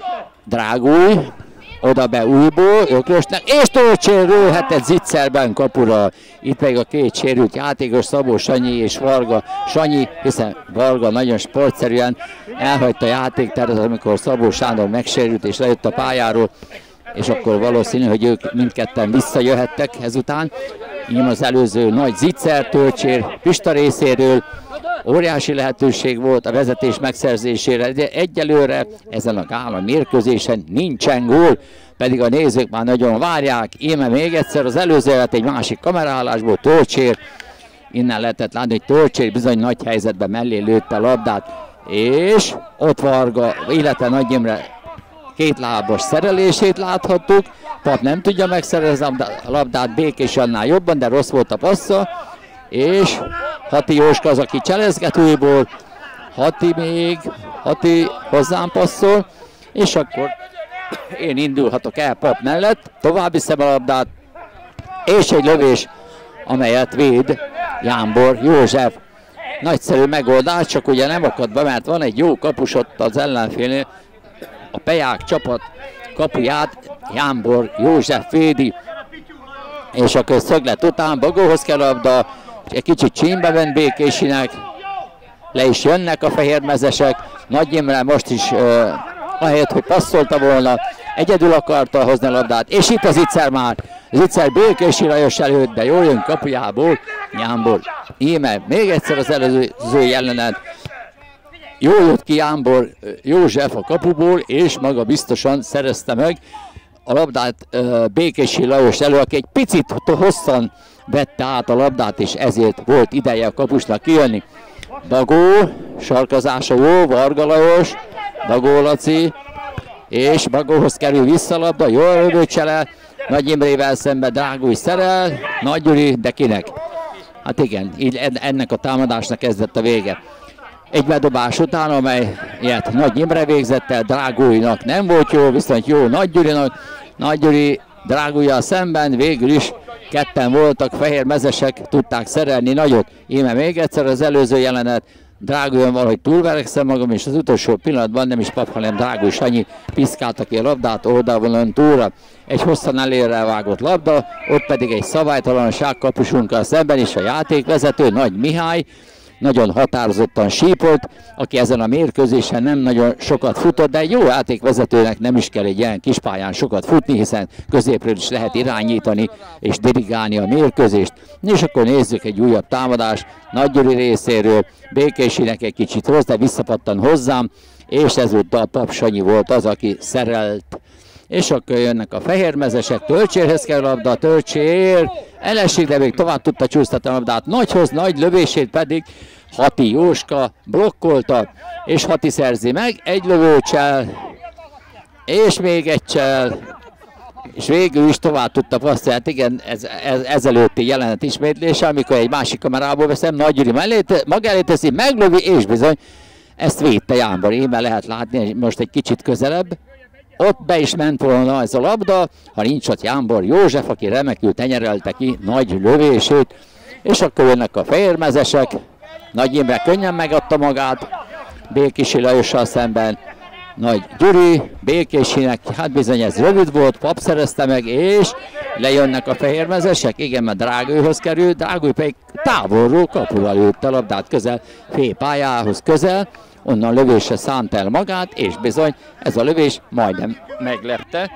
Drágúj, oda be újból Ökrösnek, és Tölcsér lőhetett zicserben kapura. Itt pedig a két sérült játékos, Szabó Sanyi és Varga Sanyi, hiszen Varga nagyon sportszerűen elhagyta a játékteret, amikor Szabó Sándor megsérült és lejött a pályáról, és akkor valószínű, hogy ők mindketten visszajöhettek ezután. Így az előző nagy zicser Tölcsér Pista részéről, óriási lehetőség volt a vezetés megszerzésére, de egyelőre ezen a gála mérkőzésen nincsen gól, pedig a nézők már nagyon várják. Íme még egyszer az előző élet egy másik kamerálásból Tölcsér, innen lehetett látni, hogy Tölcsér bizony nagy helyzetben mellé lőtte a labdát, és ott Varga, illetve Nagy Imre kétlábas szerelését láthattuk. Pap nem tudja megszerezni a labdát, Békés annál jobban, de rossz volt a passza, és Hati Jóska az, aki cselezget újból, Hati még, Hati hozzám passzol, és akkor én indulhatok el Pap mellett, tovább viszem a labdát, és egy lövés, amelyet véd Jámbor József. Nagyszerű megoldás, csak ugye nem akad be, mert van egy jó kapus ott az ellenfélnél, a Peják csapat kapuját Jámbor József védi, és akkor szöglet után Bagóhoz kell labda, egy kicsit csímbe ment Békésinek, le is jönnek a fehérmezesek, Nagy Imre most is uh, ahelyett, hogy passzolta volna, egyedül akarta hozni a labdát, és itt az Zicser már. Zicser Békési Lajos előtt, de jól jön kapujából, Jámbor. Íme, még egyszer az előző jelenet. Jól jött ki Jámbor József a kapuból, és maga biztosan szerezte meg a labdát uh, Békési Lajos elő, aki egy picit hosszan vette át a labdát, és ezért volt ideje a kapusnak kijönni. Bagó, sarkazása jó, Varga Lajos, Bagó Laci, és Bagóhoz kerül vissza a labda, jól rövőcsele, Nagy Imrével szemben Drágúj szerel, Nagy Gyuri, de kinek? Hát igen, így ennek a támadásnak kezdett a vége. Egy bedobás után, amely ilyet Nagy Imre végzett el, Drágújnak nem volt jó, viszont jó Nagy Gyurinak. Nagy Gyuri Drágújjal szemben, végül is ketten voltak, fehérmezesek, tudták szerelni nagyot. Íme még egyszer az előző jelenet, Drágújon valahogy túlverekszem magam, és az utolsó pillanatban nem is Pap, hanem Drágúj Sanyi piszkálta ki a labdát oldalvonalon túlra. Egy hosszan előre vágott labda, ott pedig egy szabálytalanság kapusunkkal szemben is a játékvezető, Nagy Mihály, nagyon határozottan sípolt, aki ezen a mérkőzésen nem nagyon sokat futott, de egy jó játékvezetőnek nem is kell egy ilyen kispályán sokat futni, hiszen középről is lehet irányítani és dirigálni a mérkőzést. És akkor nézzük egy újabb támadás Nagy Gyuri részéről, Békésinek egy kicsit rossz, de visszapattan hozzám, és ezúttal Pap Sanyi volt az, aki szerelt. És akkor jönnek a fehérmezesek, Tölcsérhez kell a labda, Tölcsér elesik, de még tovább tudta csúsztatni a labdát Nagyhoz, Nagy lövését pedig Hati Jóska blokkolta, és Hati szerzi meg, egy lövőcsel, és még egy csel, és végül is tovább tudta passzolni. Hát igen, ez, ez, ezelőtti jelenet ismétlése, amikor egy másik kamerából veszem, Nagy Gyuri maga elé teszi, meglövi, és bizony ezt védte Jámbor. Íme lehet látni most egy kicsit közelebb. Ott be is ment volna ez a labda, ha nincs ott Jámbor József, aki remekül tenyerelte ki Nagy lövését, és akkor jönnek a fehérmezesek. Nagy Imre könnyen megadta magát Békési Lajossal szemben, Nagy Gyuri, Békésinek, hát bizony ez rövid volt, Pap szerezte meg, és lejönnek a fehérmezesek, igen, mert Drágújhoz kerül, Drágúj pedig távolról kapura lőtte a labdát közel, félpályához közel, onnan lövésre szánt el magát, és bizony ez a lövés majdnem meglepte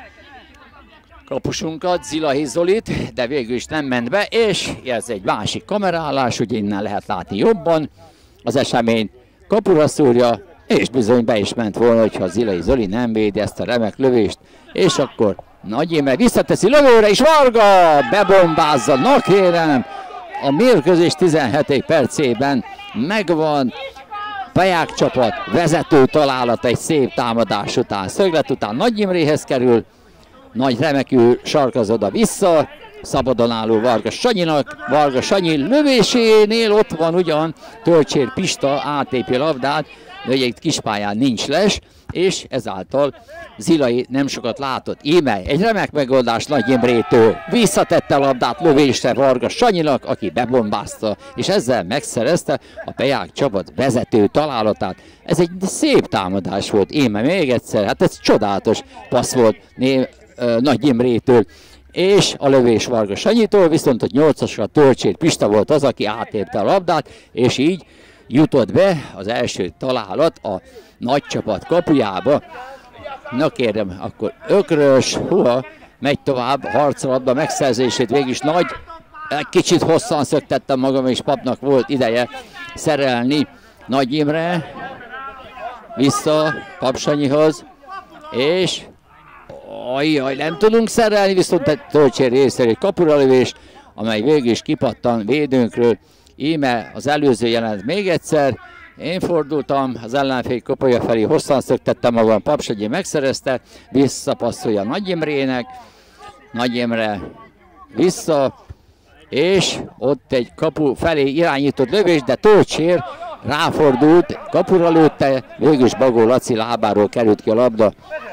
kapusunkat, Zilahi Zolit, de végül is nem ment be, és ez egy másik kamerálás, ugye innen lehet látni jobban az eseményt, kapura szúrja, és bizony be is ment volna, hogyha Zilahi Zoli nem védi ezt a remek lövést, és akkor Nagy Íme visszateszi lövőre, és Varga bebombázza, na kérem, a mérkőzés tizenhetedik percében megvan, Peják csapat vezető találat egy szép támadás után, szöglet után Nagy Imréhez kerül, Nagy remekül sarkaz oda vissza, szabadon álló Varga Sanyinak, Varga Sanyi lövésénél ott van ugyan Tölcsér Pista, átépi labdát, de egy kispályán nincs les, és ezáltal Zilai nem sokat látott. Íme egy remek megoldás Nagy Imrétől, visszatette a labdát lövésre Varga Sanyinak, aki bebombázta, és ezzel megszerezte a Peják csapat vezető találatát. Ez egy szép támadás volt, Íme még egyszer, hát ez csodálatos passz volt né, ö, Nagy Imrétől, és a lövés Varga Sanyitól, viszont a nyolcasra Tölcsér Pista volt az, aki átépte a labdát, és így jutott be az első találat a nagy csapat kapujába. Na kérem, akkor Ökrös, huha, megy tovább, harcolabda megszerzését végig is Nagy, egy kicsit hosszan szöktettem magam, és Papnak volt ideje szerelni Nagy Imre, vissza Pap Sanyihoz, és ajjaj, nem tudunk szerelni, viszont Tölcsér részéről egy kapuralövés, amely végül is kipattan védőnkről. Íme az előző jelenet még egyszer, én fordultam az ellenfél kapuja felé, hosszan szöktettem magam, Pap Sanyi megszerezte, visszapasszolja Nagy Imrének, Nagy Imre vissza, és ott egy kapu felé irányított lövés, de Tölcsér ráfordult, kapura lőtte, végül is Bagó Laci lábáról került ki a labda.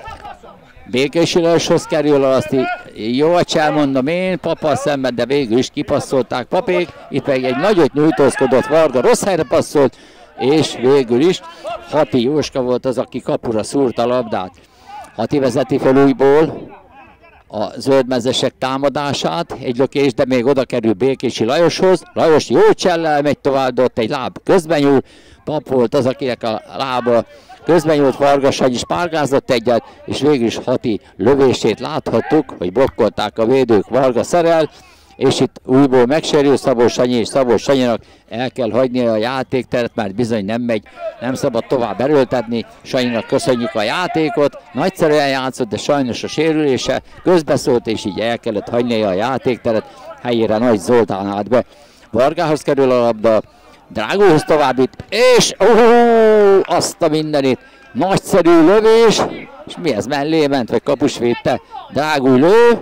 Békési Lajoshoz kerül, azt jó a csel, mondom én, Pappal szemben, de végül is kipasszolták Papék, itt pedig egy nagyot nyújtózkodott Varga, rossz helyre passzolt, és végül is Hati Jóska volt az, aki kapura szúrta a labdát. Hati vezeti fel újból a zöldmezesek támadását, egy lökés, de még oda kerül Békési Lajoshoz, Lajos jó csellel megy tovább, de ott egy láb közben nyúl, Pap volt az, akinek a lába Közben jött Varga Sanyi, spárgázott egyet, és végül is Hati lövését láthattuk, hogy blokkolták a védők Varga Szerel, és itt újból megsérül Szabó Sanyi, és Szabó Sanyinak el kell hagynia a játékteret, mert bizony nem megy, nem szabad tovább erőltetni. Sanyinak köszönjük a játékot, nagyszerűen játszott, de sajnos a sérülése közbeszólt, és így el kellett hagynia a játékteret, helyére Nagy Zoltán állt be. Vargához kerül a labda, Drágóhoz továbbít, és ó, azt a mindenit, nagyszerű lövés, és mi ez, mellé ment, vagy kapus védte? Drágúj lő,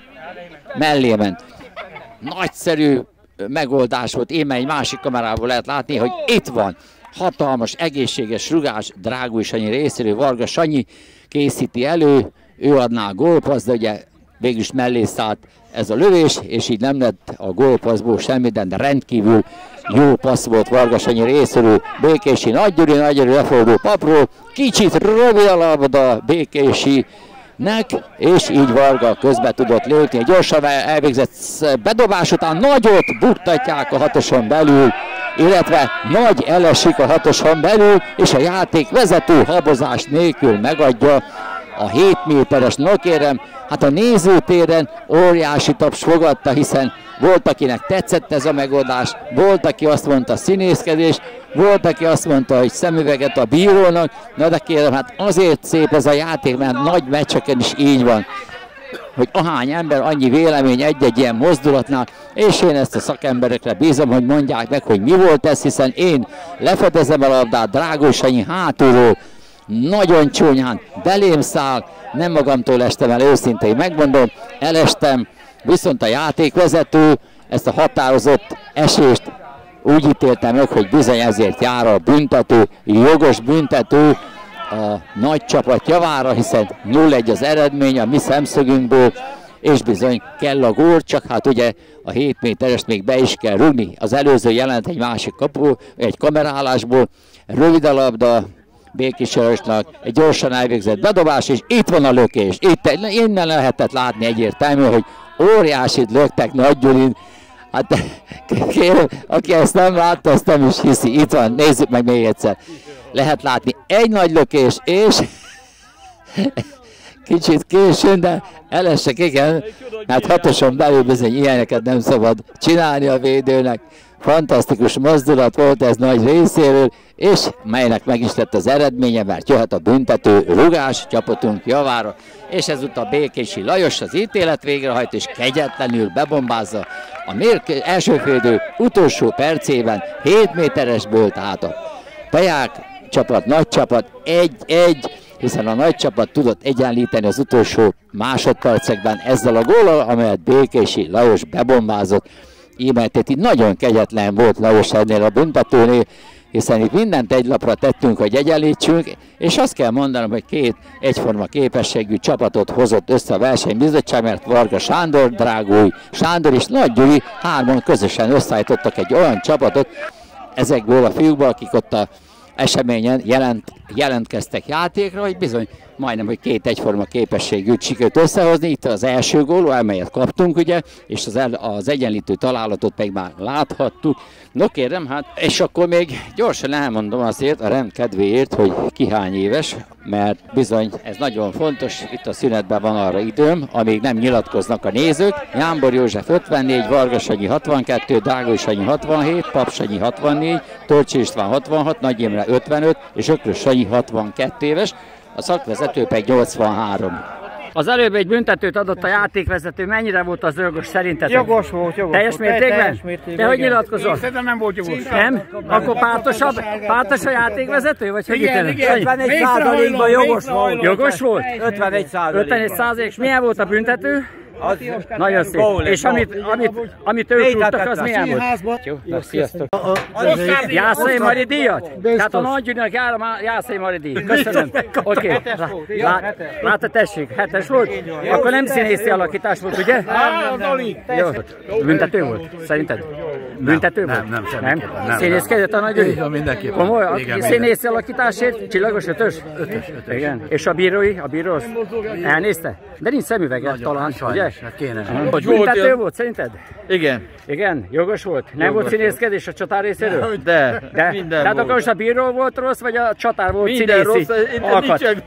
mellé ment. Nagyszerű megoldás volt, én egy másik kamerából lehet látni, hogy itt van hatalmas, egészséges rugás Drágúj Sanyi részéről, Varga Sanyi készíti elő, ő adná a gólpaszt, de ugye végülis mellé szállt ez a lövés, és így nem lett a gólpasszból semmi, de rendkívül jó passz volt Varga Sanyi részéről, Békési Nagygyuri, Nagygyuri lefordul Papról, kicsit rövid a labda Békési nek, és így Varga közbe tudott lépni. Gyorsan elvégzett bedobás után nagyot buktatják a hatoson belül, illetve nagy elesik a hatoson belül, és a játék vezető habozás nélkül megadja a hét méteres. No kérem, hát a nézőtéren óriási taps fogadta, hiszen volt, akinek tetszett ez a megoldás, volt, aki azt mondta színészkedés, volt, aki azt mondta, hogy szemüveget a bírónak, na de kérem, hát azért szép ez a játék, mert nagy meccseken is így van, hogy ahány ember, annyi vélemény egy-egy ilyen mozdulatnál, és én ezt a szakemberekre bízom, hogy mondják meg, hogy mi volt ez, hiszen én lefedezem a labdát, Drágói Sanyi hátulról, nagyon csúnyán belém száll, nem magamtól estem el, őszintén megmondom, elestem, viszont a játékvezető ezt a határozott esést úgy ítélte meg, hogy bizony ezért jár a büntető, jogos büntető a nagy csapat javára, hiszen nulla egy az eredmény a mi szemszögünkből, és bizony kell a gól, csak hát ugye a hét méterest még be is kell rúgni. Az előző jelent egy másik kapu, egy kamerálásból, rövid a labda Békési Lajosnak, egy gyorsan elvégzett bedobás, és itt van a lökés. Itt innen lehetett látni egyértelmű, hogy óriásit löktek Nagygyurin. Hát kérem, aki ezt nem látta, azt nem is hiszi. Itt van, nézzük meg még egyszer. Lehet látni egy nagy lökés, és kicsit későn, de elesek, igen. Hát hatoson belül bizony ilyeneket nem szabad csinálni a védőnek. Fantasztikus mozdulat volt ez Nagy részéről, és melynek meg is lett az eredménye, mert jöhet a büntető rugás csapatunk javára, és ezúttal Békési Lajos az ítélet végrehajt, és kegyetlenül bebombázza a mérk első félidő utolsó percében hét méteresből, tehát a Peják csapat, nagy csapat egy-egy, hiszen a nagy csapat tudott egyenlíteni az utolsó másodpercekben ezzel a góllal, amelyet Békési Lajos bebombázott. Íme itt nagyon kegyetlen volt Lajos ennél a büntetőnél, hiszen itt mindent egy lapra tettünk, hogy egyenlítsünk, és azt kell mondanom, hogy két egyforma képességű csapatot hozott össze a versenybizottság, mert Varga Sándor, Drágói Sándor és Nagygyuri hárman közösen összeállítottak egy olyan csapatot ezekből a fiúkból, akik ott a eseményen jelent, jelentkeztek játékra, hogy bizony majdnem, hogy két egyforma képességűt sikerült összehozni. Itt az első gól, amelyet kaptunk, ugye, és az, el, az egyenlítő találatot meg már láthattuk. No kérem, hát, és akkor még gyorsan elmondom azért a rend kedvéért, hogy ki hány éves, mert bizony ez nagyon fontos, itt a szünetben van arra időm, amíg nem nyilatkoznak a nézők. Jámbor József ötvennégy, Varga Sanyi hatvankettő, Drágói Sanyi hatvanhét, Pap Sanyi hatvannégy, Torcsi István hatvanhat, Nagy Imre ötvenöt és Ökrös Sanyi hatvankettő éves, a szakvezető pedig nyolcvanhárom. Az előbb egy büntetőt adott a játékvezető, mennyire volt az jogos szerinted? Jogos volt, jogos teljes volt. Mértékben? Teljes mértékben. Te hogy nyilatkozol? Szerintem nem volt jogos. Nem? Akkor pártosabb, pártos a játékvezető? Vagy hogy igen, itt igen. ötvenegy százalékban jogos volt. Jogos volt? ötvenegy százalék. ötvenegy százalék. És milyen volt a büntető? Az nagyon szép. Gól, és amit, amit, amit ők rúgtak, az milyen volt? Jó, jó, sziasztok. Jászai Mari díjat? Tehát a Nagygyurinak jár a Jászai Mari díj. Köszönöm. Oké. Látod, tessék, hetes volt? Akkor nem színészi alakítás volt, ugye? Jó. Büntető volt, szerinted? Büntető nem, volt? nem, semmiképpen, nem. Színészkedett a Nagy Gyuri? Igen, mindenképpen. Komoly? A Igen, színész alakításért? Csillagos ötös? Ötös, ötös. Igen. És a bírói? A bíró azt elnézte? De nincs szemüvege Nagyon, talán, sajnos, ugye? hát kéne. Hogy büntető volt szerinted? Igen. Igen? Jogos volt? Nem Jogos volt színészkedés a csatár részéről? De, De? minden Tehát volt. akkor most a bíró volt rossz, vagy a csatár volt Minden színészi rossz, én alkat? nincsen.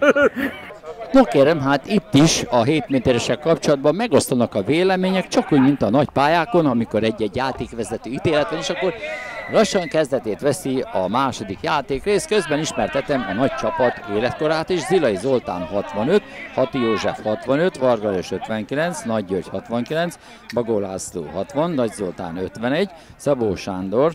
No kérem, hát itt is a hét méteresek kapcsolatban megosztanak a vélemények, csak úgy, mint a nagy pályákon, amikor egy-egy játékvezető ítélet van, és akkor lassan kezdetét veszi a második játékrész. Közben ismertetem a nagy csapat életkorát is. Zilai Zoltán hatvanöt, Hati József hatvanöt, Varga Lajos ötvenkilenc, Nagy György hatvankilenc, Bagó László hatvan, Nagy Zoltán ötvenegy, Szabó Sándor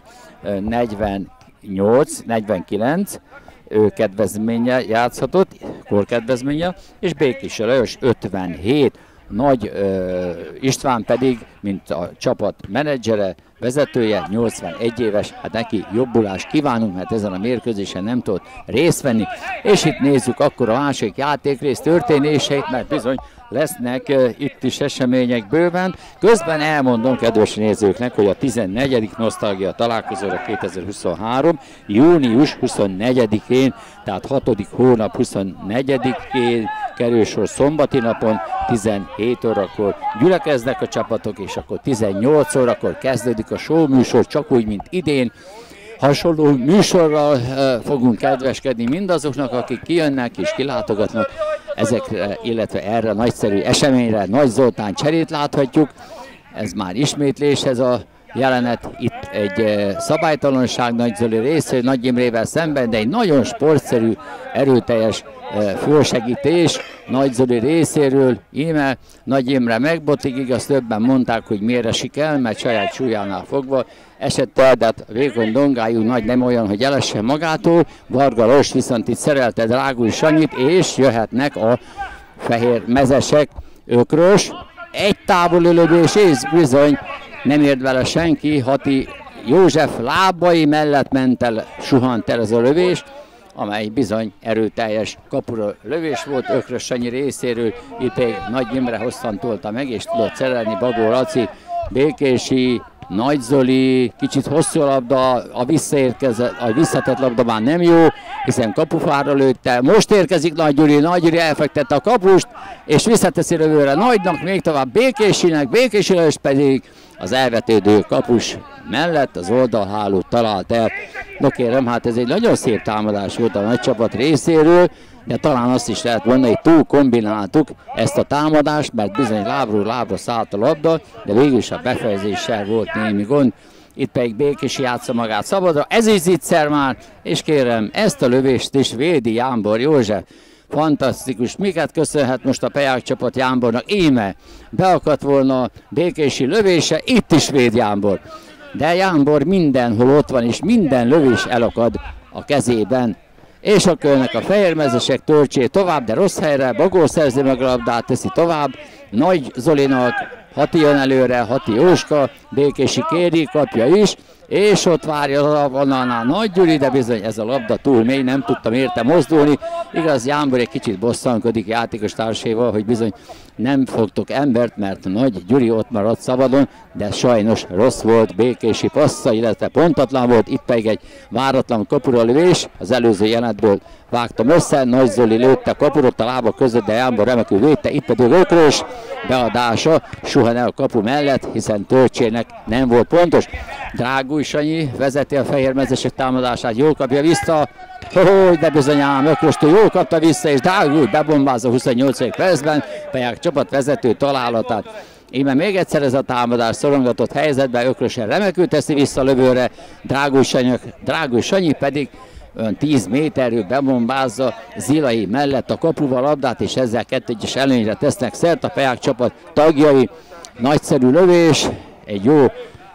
negyvennyolc, negyvenkilenc, ő kedvezménye játszhatott, korkedvezménye, és Békés Lajos ötvenhét, Nagy ö, István pedig, mint a csapat menedzsere, vezetője, nyolcvanegy éves, hát neki jobbulást kívánunk, mert ezen a mérkőzésen nem tudott részt venni. És itt nézzük akkor a másik játékrész történéseit, mert bizony lesznek uh, itt is események bőven. Közben elmondom kedves nézőknek, hogy a tizennegyedik nosztalgia találkozóra kétezer-huszonhárom. június huszonnegyedikén, tehát hatodik hónap huszonnegyedikén kerül sor szombati napon, tizenhét órakor gyülekeznek a csapatok, és akkor tizennyolc órakor kezdődik a show műsor, csak úgy, mint idén. Hasonló műsorral uh, fogunk kedveskedni mindazoknak, akik kijönnek és kilátogatnak ezekre, illetve erre a nagyszerű eseményre. Nagy Zoltán cserét láthatjuk, ez már ismétlés ez a jelenet. Itt egy uh, szabálytalanság Nagy Zoli részéről, Nagy Imrével szemben, de egy nagyon sportszerű, erőteljes uh, fölsegítés Nagy Zoli részéről. Íme Nagy Imre megbotlik, igaz, többen mondták, hogy miért esik el, mert saját súlyánál fogva esett el, de hát vékony dongájú Nagy nem olyan, hogy elessen magától. Varga Lajos viszont itt szerelte Drágúj Sanyit, és jöhetnek a fehér mezesek. Ökrös, egy távoli lövés, és bizony nem ért vele senki. Hati József lábai mellett ment el, suhant el ez a lövés, amely bizony erőteljes kapura lövés volt Ökrös Sanyi részéről. Itt egy Nagy Imre hosszan tolta meg, és tudott szerelni Bagó Laci, Békési, Nagy Zoli, kicsit hosszú a labda, a visszaérkezett, a visszatett labda már nem jó, hiszen kapufára lőtte. Most érkezik Nagy Gyuri, Nagy Gyuri elfektette a kapust, és visszateszi lövőre Nagynak, még tovább Békésinek, Békési Lajos pedig az elvetődő kapus mellett az oldalhálót talált el. No kérem, hát ez egy nagyon szép támadás volt a nagy csapat részéről, de talán azt is lehet mondani, hogy túl kombináltuk ezt a támadást, mert bizony lábról lábra szállt a labda, de végül is a befejezéssel volt némi gond. Itt pedig Békési játsza magát szabadra, ez is zicser már, és kérem, ezt a lövést is védi Jámbor József. Fantasztikus, miket köszönhet most a Peák csapat Jámbornak? Íme beakadt volna Békési lövése, itt is véd Jámbor. De Jámbor mindenhol ott van, és minden lövés elakad a kezében. És akkor jönnek a fehérmezesek, Törcsé tovább, de rossz helyre, Bagó szerzi meg a labdát, teszi tovább, Nagy Zolinak, Hati jön előre, Hati Jóska, Békési kéri, kapja is, és ott várja a vonalnál Nagy Gyuri, de bizony ez a labda túl mély, nem tudtam érte mozdulni. Igaz, Jámbor egy kicsit bosszankodik játékos társaival, hogy bizony nem fogtok embert, mert Nagy Gyuri ott maradt szabadon, de sajnos rossz volt Békési passza, illetve pontatlan volt, itt pedig egy váratlan kapuralövés, az előző jelenetből vágtam össze, Nagy Zoli lőtte kapurot a lába között, de Jámbor remekül védte, itt pedig Ökrös beadása, suhan el a kapu mellett, hiszen Törcsének nem volt pontos. Drágúj Sanyi vezeti a fehérmezesek támadását, jól kapja vissza, hogy de bizonyám Ökröstől jól kapta vissza, és Drágúj bebombázza huszonnyolcadik percben, Peák csapat vezető találatát. Íme még egyszer ez a támadás szorongatott helyzetben, Ökrösen remekül teszi vissza a lövőre, Drágúj Sanyi, Drágúj Sanyi pedig olyan tíz méterről bebombázza Zilai mellett a kapuval labdát, és ezzel kettőgyes előnyre tesznek szert a Peák csapat tagjai. Nagyszerű lövés, egy jó,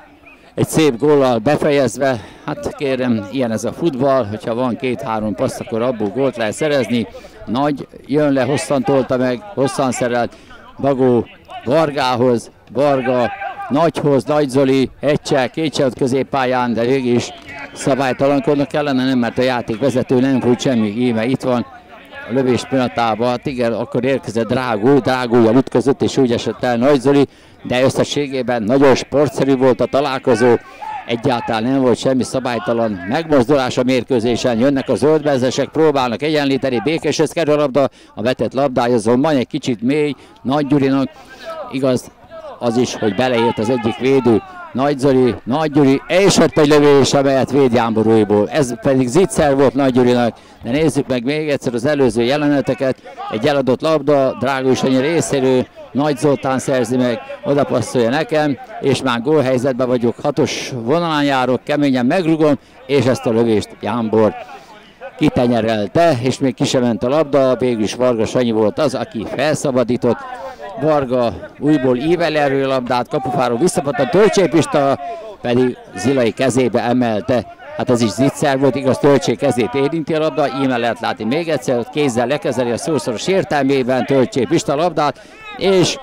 egy szép góllal befejezve. Hát kérem, ilyen ez a futball, hogyha van két-három passz, akkor abból gólt lehet szerezni. Nagy jön le, hosszan tolta meg, hosszan szerelt Bagó Vargához, Varga Nagyhoz, Nagy Zoli, egyszer, kétszer középpályán, de végig is szabálytalankodnak kellene, nem, mert a játékvezető nem fújt semmi, íme itt van a lövés pillanatában, hát igen, akkor érkezett Drágúj, Drágújjal ütközött, és úgy esett el Nagy Zoli, de összességében nagyon sportszerű volt a találkozó. Egyáltalán nem volt semmi szabálytalan megmozdulás a mérkőzésen. Jönnek a zöldmezesek, próbálnak egyenlíteni. Békéshez kerül a labda, a vetett labdája azonban egy kicsit mély. Nagy Gyurinak igaz az is, hogy beleért az egyik védő. Nagy Zoli, Nagy Gyuri, és ott egy lövés, amelyet véd Jámbor újból. Ez pedig zicser volt Nagy Gyurinak, de nézzük meg még egyszer az előző jeleneteket. Egy eladott labda, Drágói Sanyi részéről, Nagy Zoltán szerzi meg, oda passzolja nekem, és már gólhelyzetben vagyok, hatos vonalán járok, keményen megrugom, és ezt a lövést Jámbor kitenyerelte, és még ki sem ment a labda, végül is Varga Sanyi volt az, aki felszabadított. Varga újból ível erő labdát, kapufáról visszapattant, Tölcsé Pista pedig Zilai kezébe emelte. Hát ez is zicser volt, igaz, Tölcsé kezét érinti a labda, íme lehet látni még egyszer, kézzel lekezeli a szószoros értelmében Tölcsé Pista labdát, és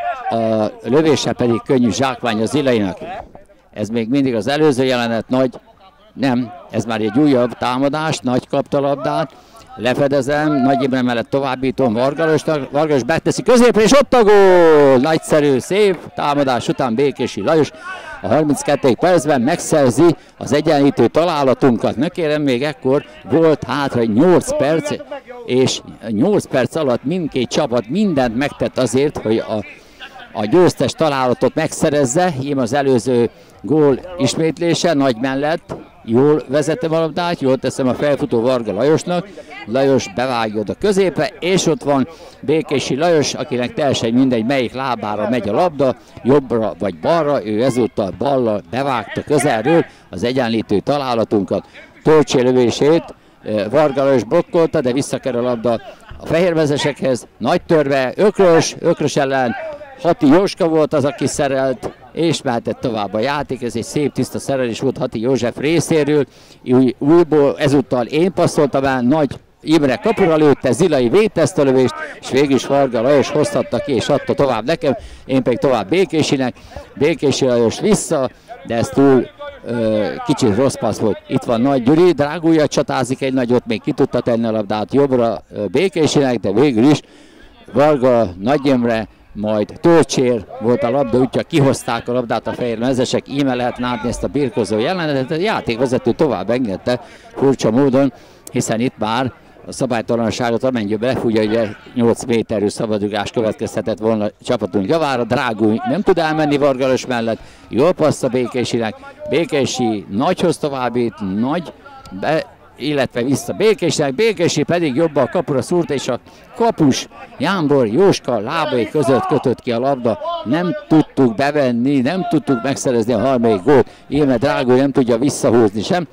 a lövése pedig könnyű zsákmány a Zilainak. Ez még mindig az előző jelenet, Nagy, nem, ez már egy újabb támadás, Nagy kapta labdát, lefedezem, Nagy Imre mellett továbbítom Vargalosnak, Vargalos beteszi középre, és ott a gól! Nagyszerű, szép támadás után Békési Lajos a harminckettedik percben megszerzi az egyenlítő találatunkat. Ne kérem, még ekkor volt hátra nyolc perc, és nyolc perc alatt mindkét csapat mindent megtett azért, hogy a, a győztes találatot megszerezze. Ím az előző gól ismétlése, Nagy mellett. Jól vezetem a labdát, jól teszem a felfutó Varga Lajosnak, Lajos bevágja oda középre, és ott van Békési Lajos, akinek teljesen mindegy, melyik lábára megy a labda, jobbra vagy balra, ő ezúttal ballal bevágta közelről az egyenlítő találatunkat. Tölcsé lövését Varga Lajos blokkolta, de visszakerül a labda a fehérvezesekhez, Nagy törve, Ökrös, Ökrös ellen Hati Jóska volt az, aki szerelt, és mehetett tovább a játék. Ez egy szép tiszta szerelés volt Hati József részéről. Új, újból ezúttal én passzoltam el, Nagy Imre kapura lőtte, Zilai védte ezt a lövést, és végül is Varga Lajos hoztatta ki, és adta tovább nekem, én pedig tovább Békésinek. Békési Lajos vissza, de ez túl ö, kicsit rossz passz volt. Itt van Nagy Gyuri, Drágúja csatázik egy nagyot, még ki tudta tenni a labdát jobbra ö, Békésinek, de végül is Varga, Nagy Imre, majd Tölcsér volt a labda útja, kihozták a labdát a fehér mezesek, íme lehet látni ezt a birkozó jelenetet, a játékvezető tovább engedte furcsa módon, hiszen itt már a szabálytalanságot amennyiben lefújja, hogy nyolc méterű szabadrugás következhetett volna a csapatunk javára. Drágúj nem tud elmenni Vargalos mellett, jól passz a Békésinek, Békési Nagyhoz továbbít, Nagy be, illetve vissza Békésnek, Békési pedig jobban a kapura szúrt, és a kapus Jámbor Jóska lábai között kötött ki a labda. Nem tudtuk bevenni, nem tudtuk megszerezni a harmadik gólt. Íme Drágói nem tudja visszahúzni sem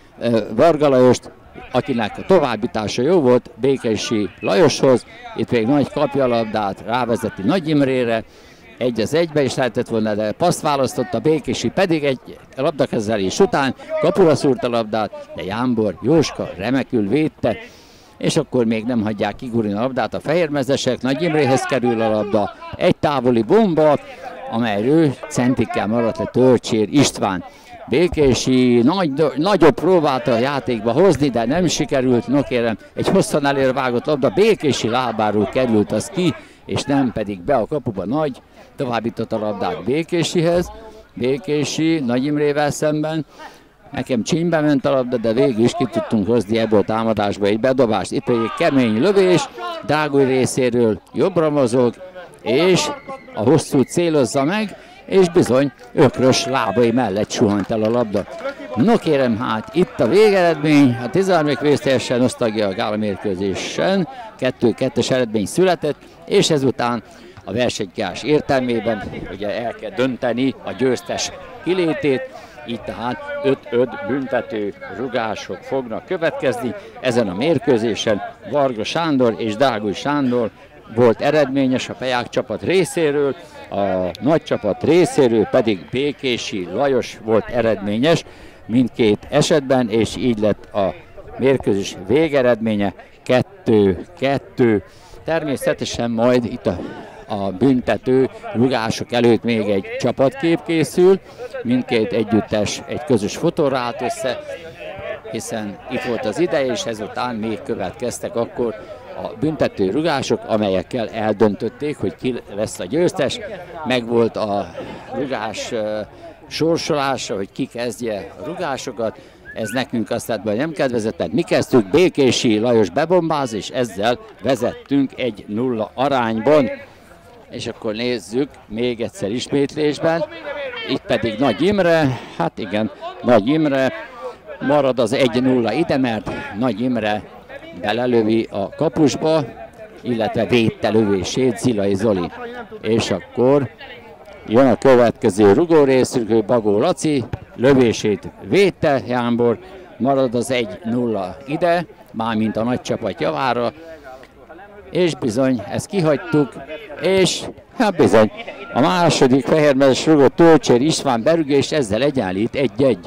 Varga Lajost, akinek a továbbítása jó volt Békési Lajoshoz. Itt még Nagy kapja a labdát, rávezeti Nagy Imrére, egy az egybe is lehetett volna, de paszt választotta, Békési pedig egy labdakezelés után kapura szúrt a labdát, de Jámbor Jóska remekül védte, és akkor még nem hagyják kigurni a labdát a fehérmezesek. Nagy Imréhez kerül a labda, egy távoli bomba, amelyről centikkel maradt le Tölcsér István. Békési nagy, nagyobb próbálta a játékba hozni, de nem sikerült. No kérem, egy hosszan előre vágott labda Békési lábáról került az ki, és nem pedig be a kapuba. Nagy továbbított a labdát Békésihez. Békési Nagy Imrével szemben. Nekem csínybe ment a labda, de végül is ki tudtunk hozni ebből a támadásba egy bedobást. Itt pedig egy kemény lövés, Drágói részéről jobbra mozog, és a hosszú célozza meg, és bizony Ökrös lábai mellett suhant el a labda. No kérem, hát itt a végeredmény, a tizenharmadik rész teljesen nosztalgia a gála mérkőzésen, kettő kettes eredmény született, és ezután a versenykás értelmében ugye el kell dönteni a győztes kilétét, így tehát öt-öt büntető rugások fognak következni ezen a mérkőzésen. Varga Sándor és Drágói Sándor volt eredményes a Peják csapat részéről, a nagy csapat részéről pedig Békési Lajos volt eredményes mindkét esetben, és így lett a mérkőzés végeredménye kettő kettő. Természetesen majd itt a, a büntető rugások előtt még egy csapatkép készül, mindkét együttes egy közös fotóra állt össze, hiszen itt volt az ideje, és ezután még következtek akkor a büntető rugások, amelyekkel eldöntötték, hogy ki lesz a győztes. Megvolt a rugás sorsolása, hogy ki kezdje a rugásokat. Ez nekünk aztán nem kedvezett, mert mi kezdtük, Békési Lajos bebombáz, és ezzel vezettünk egy nulla arányban. És akkor nézzük még egyszer ismétlésben. Itt pedig Nagy Imre, hát igen, Nagy Imre, marad az egy nulla ide, mert Nagy Imre belelövi a kapusba, illetve védte lövését Zilai Zoli. És akkor jön a következő rugó részről, Bagó Laci, lövését védte Jánbor, marad az egy nulla ide, mármint a nagy csapat javára, és bizony ezt kihagytuk, és hát bizony a második fehérmezes rugó Tölcsér István berügés, ezzel egyenlít egy-egy.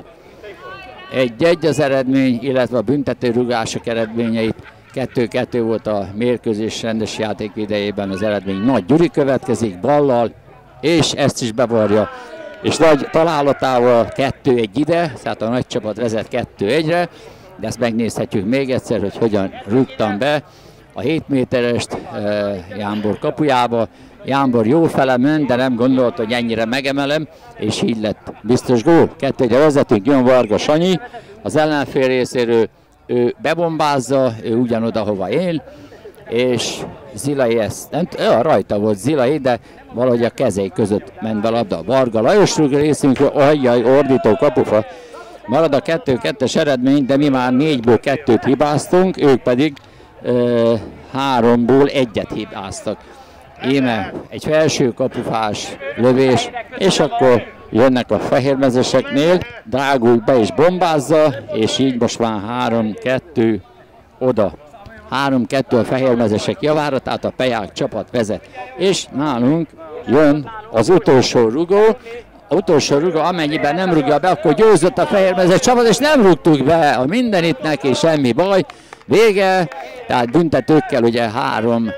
egy-egy az eredmény, illetve a büntetőrugások eredményeit. kettő-kettő volt a mérkőzés rendes játék idejében az eredmény. Nagy Gyuri következik ballal, és ezt is bevarja. És nagy találatával kettő egy ide, tehát a nagy csapat vezet kettő egyre, de ezt megnézhetjük még egyszer, hogy hogyan rúgtam be a hét méterest e, Jánbor kapujába. Jánbor jó fele ment, de nem gondolt, hogy ennyire megemelem, és így lett biztos gól. kettő egyre vezetünk, jön Varga Sanyi, az ellenfél részéről ő bebombázza, ő ugyanoda, hova én, és Zilai ezt, nem, ja, rajta volt Zilai, de valahogy a kezei között ment be a labda. Varga Lajos részünkről, ajjaj, ordító kapufa. Marad a kettő kettes eredmény, de mi már négyből kettőt hibáztunk, ők pedig ö, háromból egyet hibáztak. Íme egy felső kapufás lövés, és akkor jönnek a fehérmezeseknél, Drágúj be is bombázza, és így most már három kettő oda. három kettő a fehérmezesek javára, tehát a Peják csapat vezet. És nálunk jön az utolsó rugó, a utolsó rugó, amennyiben nem rúgja be, akkor győzött a fehérmezes csapat, és nem rúgtuk be a mindenit neki, semmi baj. Vége, tehát büntetőkkel ugye három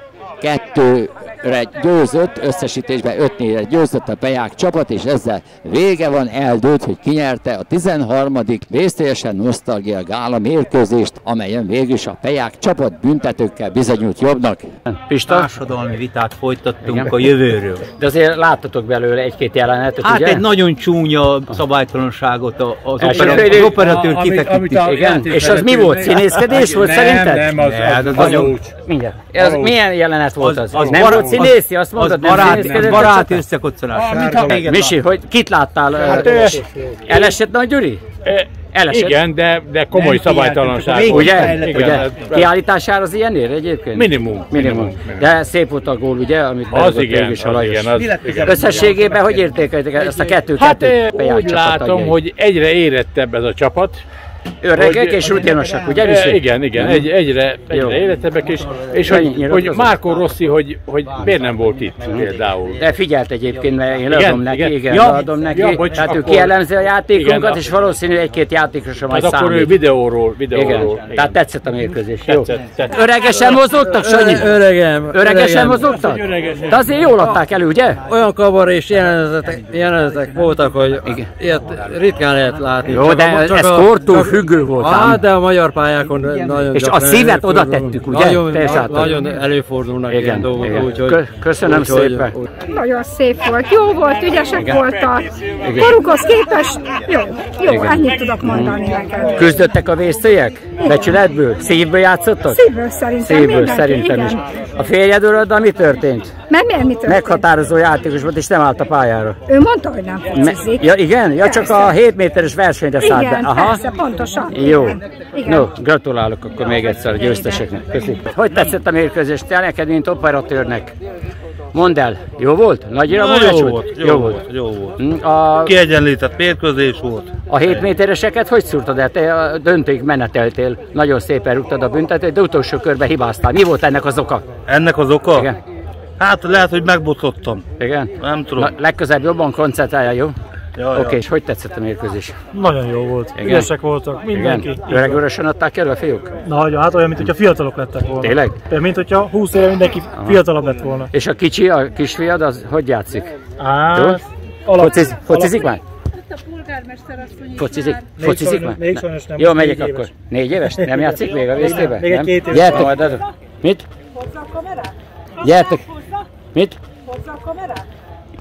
kettőre győzött, összesítésben öt négyre győzött a Peják csapat, és ezzel vége van, eldőlt, hogy kinyerte a tizenharmadik vészteljesen nosztalgia gála mérkőzést, amelyen végül is a Peják csapat büntetőkkel bizonyult jobbnak. Pista? Társadalmi vitát folytattunk igen. a jövőről. De azért láttatok belőle egy-két jelenetet, hát ugye? egy nagyon csúnya szabálytalanságot az, opera, az operatőr kifeküdt. Igen, és az mi volt? Színészkedés volt szerinted? Nem, az, az, az nagyon... Mindjárt. Ez milyen jelenet volt az? az nem volt színészi, azt mondtad, nem baráti, baráti összekoccanás. Misi, hogy kit láttál? Hát, elesett Nagy Gyuri? Elesett. Igen, de, de komoly szabálytalanság. Ugye? ugye? Kiállítására az ilyen ér egyébként? Minimum. Minimum. minimum. De szép volt a gól, ugye? Amit az igen, az igen. Az... Összességében hogy értékeljétek ezt a kettőt? Hát úgy látom, hogy egyre érettebb ez a csapat. Öregek hogy, és rutinosak, ugye? E, igen, igen, egy, egyre, egyre érettebbek, és, és hogy, hogy Márkó Rossi, hogy, hogy miért nem volt itt például. De figyelt egyébként, mert én leadom neki, igen, igen ja, leadom neki, ja, bocs, tehát akkor, ő kielemzi a játékunkat, igen, és akkor, valószínű egy-két játékosra majd számít. Akkor ő videóról, videóról. Igen, tehát tetszett a mérkőzés, jó. Tetszett, tetszett. Öregesen mozogtak, Sanyi? Öregem. Öregesen mozogtak? De azért jól adták elő, ugye? Olyan kabarés jelenetek, jelenetek voltak, hogy igen. ilyet ritkán lehet látni. Jó, de ez kortól függő volt. Hát, de a magyar pályákon nagyon és a szívet oda tettük, ugye? Nagyon, nagyon előfordulnak ilyen dolgok. Úgyhogy, köszönöm úgy, szépen. Úgy. Nagyon szép volt, jó volt, ügyesek igen. voltak. Korukhoz képest jó, jó, igen. ennyit tudok mondani neked. Küzdöttek a vésztélyek? Becsületből? Szívből játszottak? Szívből szerintem. Szívből szerintem igen. is. A férjedőröddel mi történt? Mert miért mi történt? Meghatározó játékos volt és nem állt a pályára. Ő mondta, hogy nem focizik. Ja igen? Ja, csak a hét méteres versenyre szállt be. Igen, persze, pontosan. Jó. Igen. No, gratulálok akkor még egyszer a győzteseknek. Köszönöm. Hogy tetszett a mérkőzés? Te neked, mint operatőrnek? Mondd el, jó volt? Nagyira Na, jó, volt, jó, jó volt? Jó volt. A... Kiegyenlített mérkőzés volt. A hét métereseket hogy szúrtad el? Te a döntőig meneteltél, nagyon szépen rúgtad a büntetőt, de utolsó körben hibáztál. Mi volt ennek az oka? Ennek az oka? Igen. Hát lehet, hogy megbotlottam. Igen? Nem tudom. Na, legközelebb jobban koncentrálja, jó? Ja, Oké, okay, ja. és hogy tetszett a mérkőzés? Nagyon jó volt. Ügyesek voltak, mindenki. Öreg-örösen adták elő a fiúk? Nagyon, hát olyan, mint hogyha fiatalok lettek volna. Tényleg? De mint hogyha húsz éve mindenki aha. fiatalabb lett volna. És a kicsi, a kisfiad, az hogy játszik? Á, Fociz, focizik már? A polgármester azt mondja, Focizik? Focizik már? Még sajnos nem. Jó, megyek akkor. Négy éves? Nem játszik még a vésztében? Még egy két éves. Gyertek! Mit? Hozzá a kamerát? Gyertek! Mit? Hozzá a kamerát?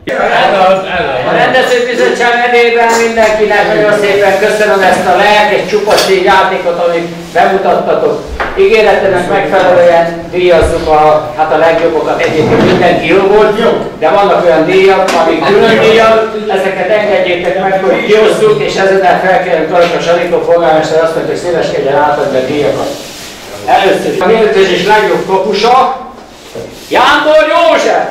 A rendezőbizottság nevében mindenkinek nagyon szépen köszönöm ezt a lelkes csupaszség játékot, amit bemutattatok. Ígéretenek megfelelően díjazzuk a, hát a legjobbokat, egyébként mindenki jó volt, de vannak olyan díjak, amik külön díjak, ezeket engedjétek meg, hogy kiosszuk, és ezzel felkérem Karakas Anikó polgármester azt mondta, hogy szíveskedjen átadni a díjakat. Először is a mérkőzés legjobb kapusa, Jámbor József!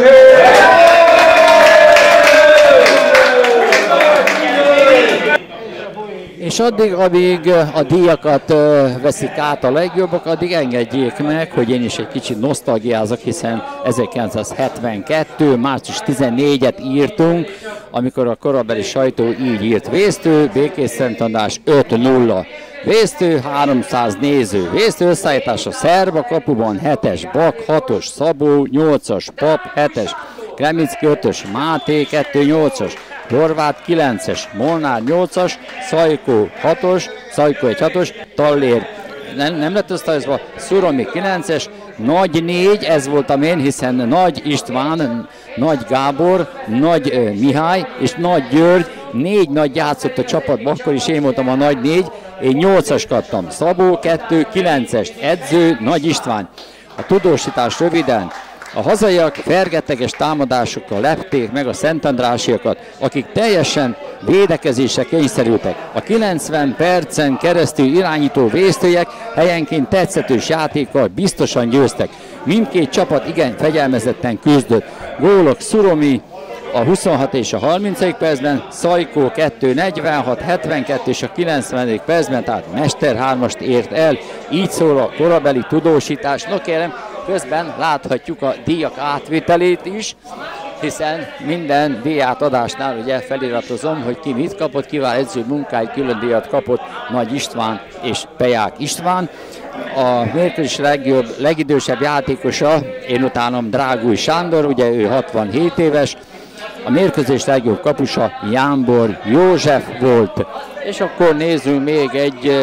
És addig, amíg a díjakat veszik át a legjobbak, addig engedjék meg, hogy én is egy kicsit nosztalgiázok, hiszen ezerkilencszázhetvenkettő. március tizennégyediket írtunk, amikor a korabeli sajtó így írt: Vésztő, Békés Szent András öt nulla. Vésztő, háromszáz néző. Vésztő összeállítása Szerba, kapuban hetes Bak, hatos Szabó, nyolcas Pap, hetes Kremicki, ötös Máté, kettő nyolcas Horváth, kilences Molnár, nyolcas Szajkó, hatos, Szajkó egy hatos, Tallér nem, nem lett osztályozva, Szuromi kilences, Nagy négy, ez voltam én, hiszen Nagy István, Nagy Gábor, Nagy uh, Mihály és Nagy György, négy nagy játszott a csapatban, akkor is én voltam a Nagy négy, én nyolcas kaptam, Szabó kettő, kilences, edző Nagy István. A tudósítás röviden: a hazaiak fergeteges támadásokkal lepték meg a szentandrásiakat, akik teljesen védekezésre kényszerültek. A kilencven percen keresztül irányító vésztőjek helyenként tetszetős játékkal biztosan győztek. Mindkét csapat igen fegyelmezetten küzdött. Gólok: Szuromi a huszonhat és a harmincadik percben, Szajkó kettő negyvenhat, hetvenkettő és a kilencvenedik percben, tehát Mester hármast ért el. Így szól a korabeli tudósítás. No kérem, közben láthatjuk a díjak átvitelét is, hiszen minden díjátadásnál ugye feliratozom, hogy ki mit kapott, kivál edző munkáit, külön díjat kapott Nagy István és Peják István. A mérkőzés legjobb, legidősebb játékosa, én utánom Drágúj Sándor, ugye ő hatvanhét éves, a mérkőzés legjobb kapusa Jámbor József volt. És akkor nézzünk még egy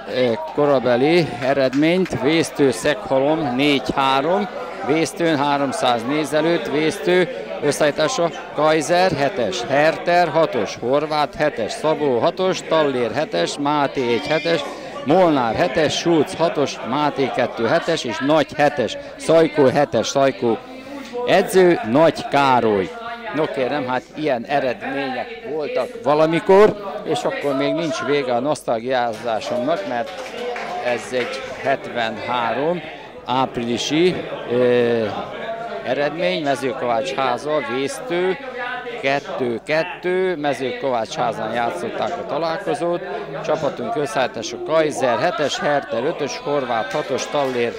korabeli eredményt: Vésztő Szeghalom négy három, Vésztőn háromszáz nézelőtt, Vésztő összeállítása Kaiser hetes, Herter hatos, Horváth hetes, Szabó hatos, Tallér hetes, Máté egy hetes, Molnár hetes, Schulz hatos, Máté kettő hetes és Nagy hetes, Szajkó hetes, Szajkó edző Nagy Károly. No kérem, hát ilyen eredmények voltak valamikor, és akkor még nincs vége a nosztalgiázásomnak, mert ez egy hetvenhárom áprilisi ö, eredmény, Mezőkovácsháza, Vésztő, kettő kettő, Mezőkovácsházán játszották a találkozót, csapatunk összeállítása Kaiser hetes, Herter ötös, Horváth hatos, Tallér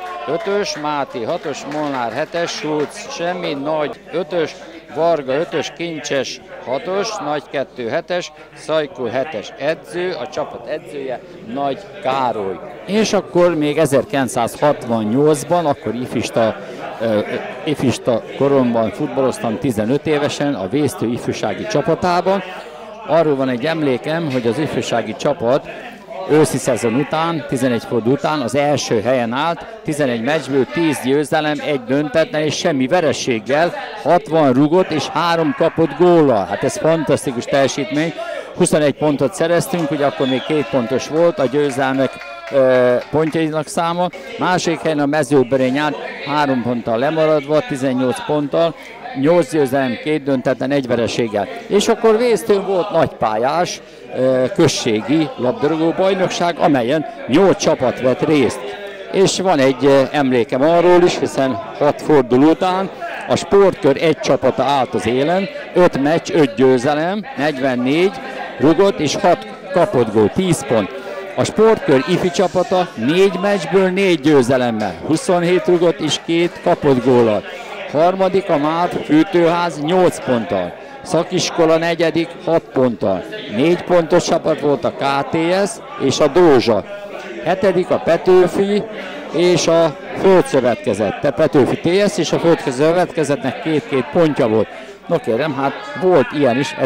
ötös, Máté hatos, Molnár hetes, Schulz semmi, Nagy ötös, Varga ötös, Kincses hatos, Nagy kettő hetes, Szajkó hetes edző, a csapat edzője Nagy Károly. És akkor még ezerkilencszázhatvannyolcban, akkor ifista, uh, ifista koromban futballoztam tizenöt évesen a Vésztő ifjúsági csapatában. Arról van egy emlékem, hogy az ifjúsági csapat őszi szezon után, tizenegy forduló után az első helyen állt, tizenegy meccsből tíz győzelem, egy döntetlen és semmi vereséggel, hatvan rugott és három kapott góllal. Hát ez fantasztikus teljesítmény. huszonegy pontot szereztünk, ugye akkor még két pontos volt a győzelmek ö, pontjainak száma. Másik helyen a Mezőberény állt, három ponttal lemaradva, tizennyolc ponttal, nyolc győzelem, két döntetlen, egy vereséggel. És akkor Vésztőn volt nagypályás községi labdarúgó bajnokság, amelyen nyolc csapat vett részt. És van egy emlékem arról is, hiszen hat forduló után a sportkör egy csapata állt az élen, öt meccs, öt győzelem, negyvennégy rugott és hat kapott gól, tíz pont. A sportkör ifi csapata négy meccsből négy győzelemmel, huszonhét rugott és két kapott góllal. Harmadik a Máv Fűtőház nyolc ponttal. Szakiskola negyedik hat ponttal. négy pontos csapat volt a ká té es és a Dózsa. Hetedik a Petőfi és a Földszövetkezet. Te Petőfi té es és a Földszövetkezetnek két-két pontja volt. No kérem, hát volt ilyen is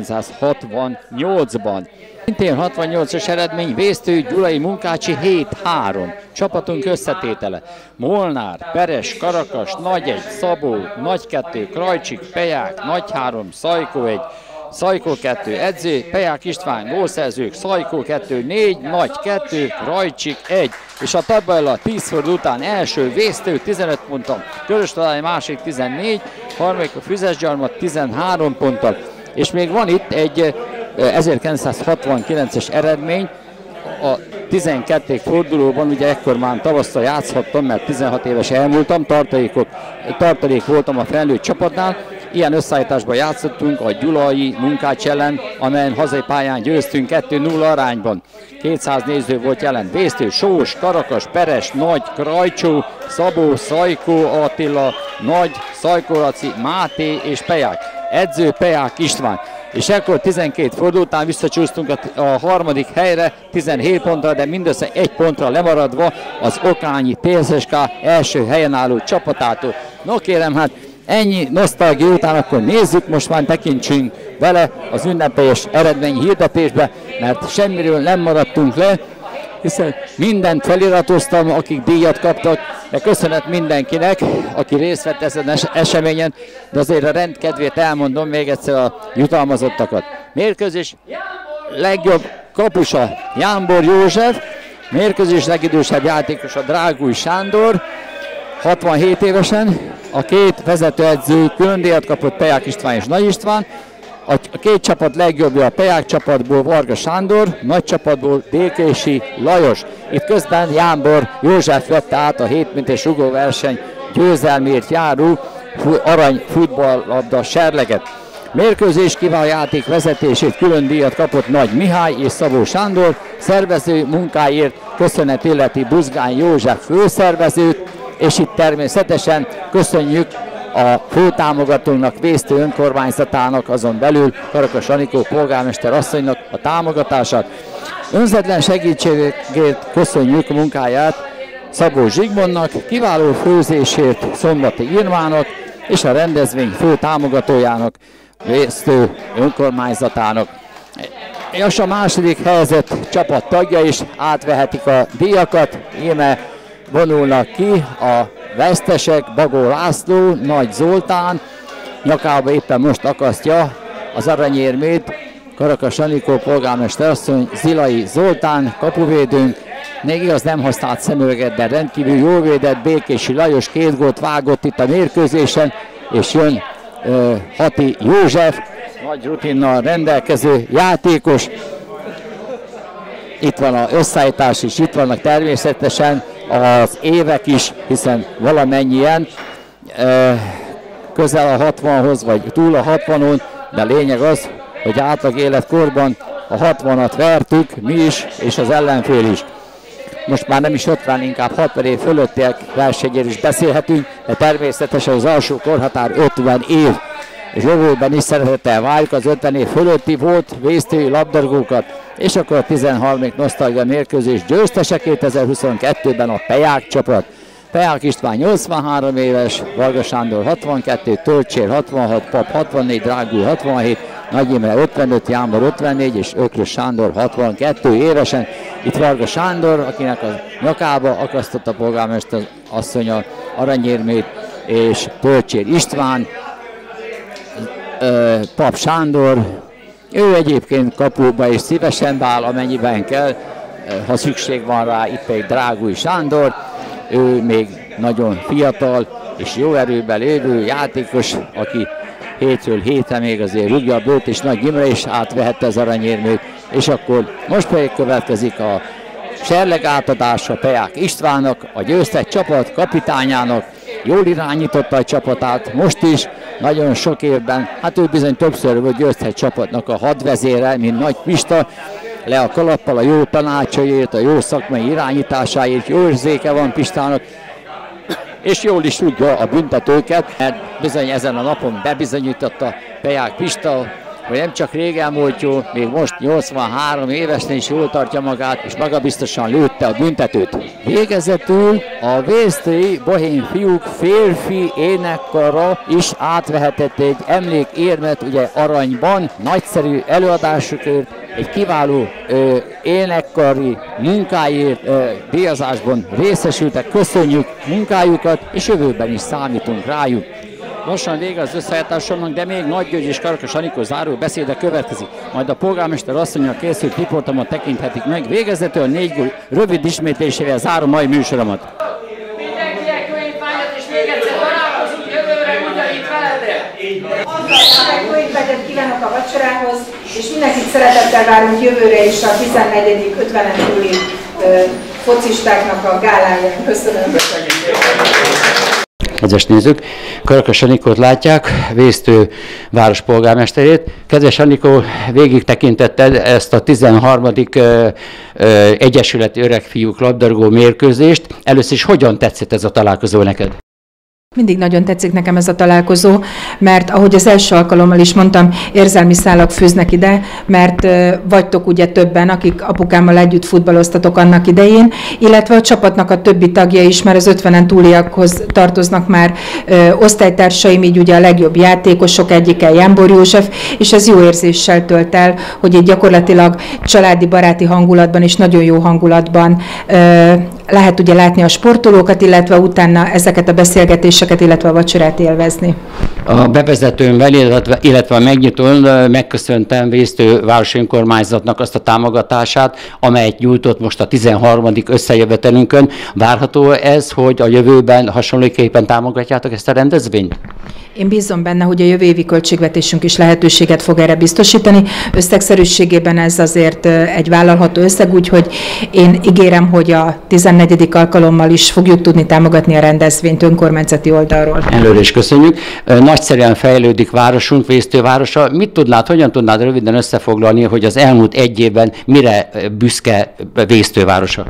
ezerkilencszázhatvannyolcban. Szintén hatvannyolcas eredmény, Vésztő Gyulai Munkácsi hét három. Csapatunk összetétele: Molnár, Peres, Karakas, Nagy egy, Szabó, Nagy kettő, Krajcsik, Peják, Nagy három, Szajkó egy, Szajkó kettő, edző, Peják István, gólszerzők, Szajkó kettő, négy, Nagy kettő, Krajcsik egy. És a tabella tíz forduló után első Vésztő tizenöt ponttal, Köröstalályi másik tizennégy, harmadik a Füzesgyarmat tizenhárom ponttal. És még van itt egy ezerkilencszázhatvankilences eredmény, a tizenkettedik fordulóban, ugye ekkor már tavasszal játszhattam, mert tizenhat éves elmúltam, tartalékok, tartalék voltam a felnőtt csapatnál. Ilyen összeállításban játszottunk a Gyulai Munkács ellen, amelyen hazai pályán győztünk kettő nulla arányban. kétszáz néző volt jelen. Vésztő, Sós, Karakas, Peres, Nagy, Krajcsó, Szabó, Szajkó Attila, Nagy, Szajkó Laci, Máté és Peják. Edző Peják István. És ekkor tizenkét forduló után visszacsúsztunk a, a harmadik helyre, tizenhét pontra, de mindössze egy pontra lemaradva az Okányi té es es ká első helyen álló csapatától. No kérem, hát ennyi nosztalgia után akkor nézzük, most már tekintsünk vele az ünnepélyes eredmény hirdetésbe, mert semmiről nem maradtunk le, hiszen mindent feliratoztam, akik díjat kaptak, de köszönet mindenkinek, aki részt vett ezen es eseményen, de azért a rendkedvét elmondom még egyszer a jutalmazottakat. Mérkőzés legjobb kapusa Jánbor József, mérkőzés legidősebb játékosa Drágúj Sándor, hatvanhét évesen, a két vezetőedző külön díjat kapott Peják István és Nagy István, a két csapat legjobbja a Peják csapatból Varga Sándor, nagy csapatból Dékési Lajos. Itt közben Jánbor József vette át a hét mintes rugóverseny győzelmért járó arany futballlabda serleget. Mérkőzés kiváló játék vezetését külön díjat kapott Nagy Mihály és Szabó Sándor, szervező munkáért köszönet illeti Buzgány József főszervezőt, és itt természetesen köszönjük a főtámogatónak, Vésztő önkormányzatának, azon belül Karakas Anikó polgármester asszonynak a támogatását. Önzetlen segítségét köszönjük a munkáját Szabó Zsigmondnak, kiváló főzésért Szombati Irmának és a rendezvény fő támogatójának, Vésztő önkormányzatának. És a második helyzet csapat tagja is átvehetik a díjakat, íme vonulnak ki a vesztesek, Bagó László, Nagy Zoltán, nyakába éppen most akasztja az aranyérmét Karakas Anikó polgármester asszony, Zilai Zoltán, kapuvédőnk, még igaz nem használt szemüveget, de rendkívül jól védett, Békési Lajos két gólt vágott itt a mérkőzésen, és jön uh, Hati József, nagy rutinnal rendelkező játékos. Itt van az összeállítás is, itt vannak természetesen az évek is, hiszen valamennyien uh, közel a hatvanhoz, vagy túl a hatvanon, de lényeg az, hogy átlag életkorban a hatvanat vertük, mi is, és az ellenfél is. Most már nem is ötven, inkább hatvan év fölöttiek versenyéről is beszélhetünk, de természetesen az alsó korhatár ötven év. És jövőben is szeretettel várjuk az ötven év fölötti volt vésztői labdarúgókat, és akkor a tizenharmadik nosztalgia mérkőzés győztese kétezer-huszonkettőben a Peják csapat. Peják István nyolcvanhárom éves, Varga Sándor hatvankettő, Tölcsér hatvanhat, Pap hatvannégy, Drágúj hatvanhét, Nagy Imre ötvenöt, Jánbor ötvennégy és Ökrös Sándor hatvankettő évesen. Itt Varga Sándor, akinek a nyakába akasztotta a polgármester asszonya aranyérmét, és Tölcsér István, Pap Sándor, ő egyébként kapuba is szívesen beáll, amennyiben kell, ha szükség van rá, itt pedig Drágúj Sándor, ő még nagyon fiatal és jó erőben lévő játékos, aki hétről hétre még azért rúgja a bőt, és Nagy Imre is átvehette az aranyérmét, és akkor most pedig következik a serleg átadása Peják Istvánnak, a győztes csapat kapitányának, jól irányította a csapatát, most is, nagyon sok évben, hát ő bizony többször volt győztes csapatnak a hadvezére, mint Nagy Pista, le a kalappal a jó tanácsaiért, a jó szakmai irányításáért, jó érzéke van Pistának, és jól is tudja a büntetőket, mert bizony ezen a napon bebizonyította Peják Pista, hogy nem csak régen volt jó, még most nyolcvanhárom évesen is jól tartja magát, és magabiztosan lőtte a büntetőt. Végezetül a vésztői Bohém fiúk férfi énekkara is átvehetett egy emlékérmet, ugye aranyban, nagyszerű előadásukért, egy kiváló ö, énekkari munkáért ö, díjazásban részesültek. Köszönjük munkájukat, és jövőben is számítunk rájuk. Lassan vége az összeállításomnak, de még Nagy György és Karakas Anikó záró beszéde következik. Majd a polgármester asszonnyal készült riportomat tekinthetik meg. Végezetül négy gól rövid ismétlésével zárom mai műsoromat. Mindenkinek könyvfájat, és még egyszer találkozunk jövőre ugyanígy veletek. Jó étvágyat kívánok a vacsorához, és mindenkit szeretettel várunk jövőre is a tizennegyedik ötvenen túli focistáknak a gáláján. Köszönöm. Kedves nézők, Karakas Anikót látják, Vésztő város polgármesterét. Kedves Anikó, végig tekintetted ezt a tizenharmadik ö, ö, Egyesületi Öregfiúk labdarúgó mérkőzést. Először is hogyan tetszett ez a találkozó neked? Mindig nagyon tetszik nekem ez a találkozó, mert ahogy az első alkalommal is mondtam, érzelmi szálak fűznek ide, mert vagytok ugye többen, akik apukámmal együtt futballoztatok annak idején, illetve a csapatnak a többi tagja is, mert az ötvenen túliakhoz tartoznak már ö, osztálytársaim, így ugye a legjobb játékosok egyike Jámbor József, és ez jó érzéssel tölt el, hogy egy gyakorlatilag családi, baráti hangulatban és nagyon jó hangulatban ö, lehet ugye látni a sportolókat, illetve utána ezeket a beszélgetéseket, illetve a vacsorát élvezni. A bevezetőmben, illetve, illetve a megnyitón megköszöntem Vésztő városi önkormányzatnak azt a támogatását, amelyet nyújtott most a tizenharmadik összejövetelünkön. Várható ez, hogy a jövőben hasonlóképpen támogatjátok ezt a rendezvényt? Én bízom benne, hogy a jövő évi költségvetésünk is lehetőséget fog erre biztosítani. Összegszerűségében ez azért egy vállalható összeg, úgyhogy én ígérem, hogy a tizennegyedik alkalommal is fogjuk tudni támogatni a rendezvényt önkormányzati oldalról. Előre is köszönjük. Nagyszerűen fejlődik városunk, Vésztő városa. Mit tudnád, hogyan tudnád röviden összefoglalni, hogy az elmúlt egy évben mire büszke Vésztő városa?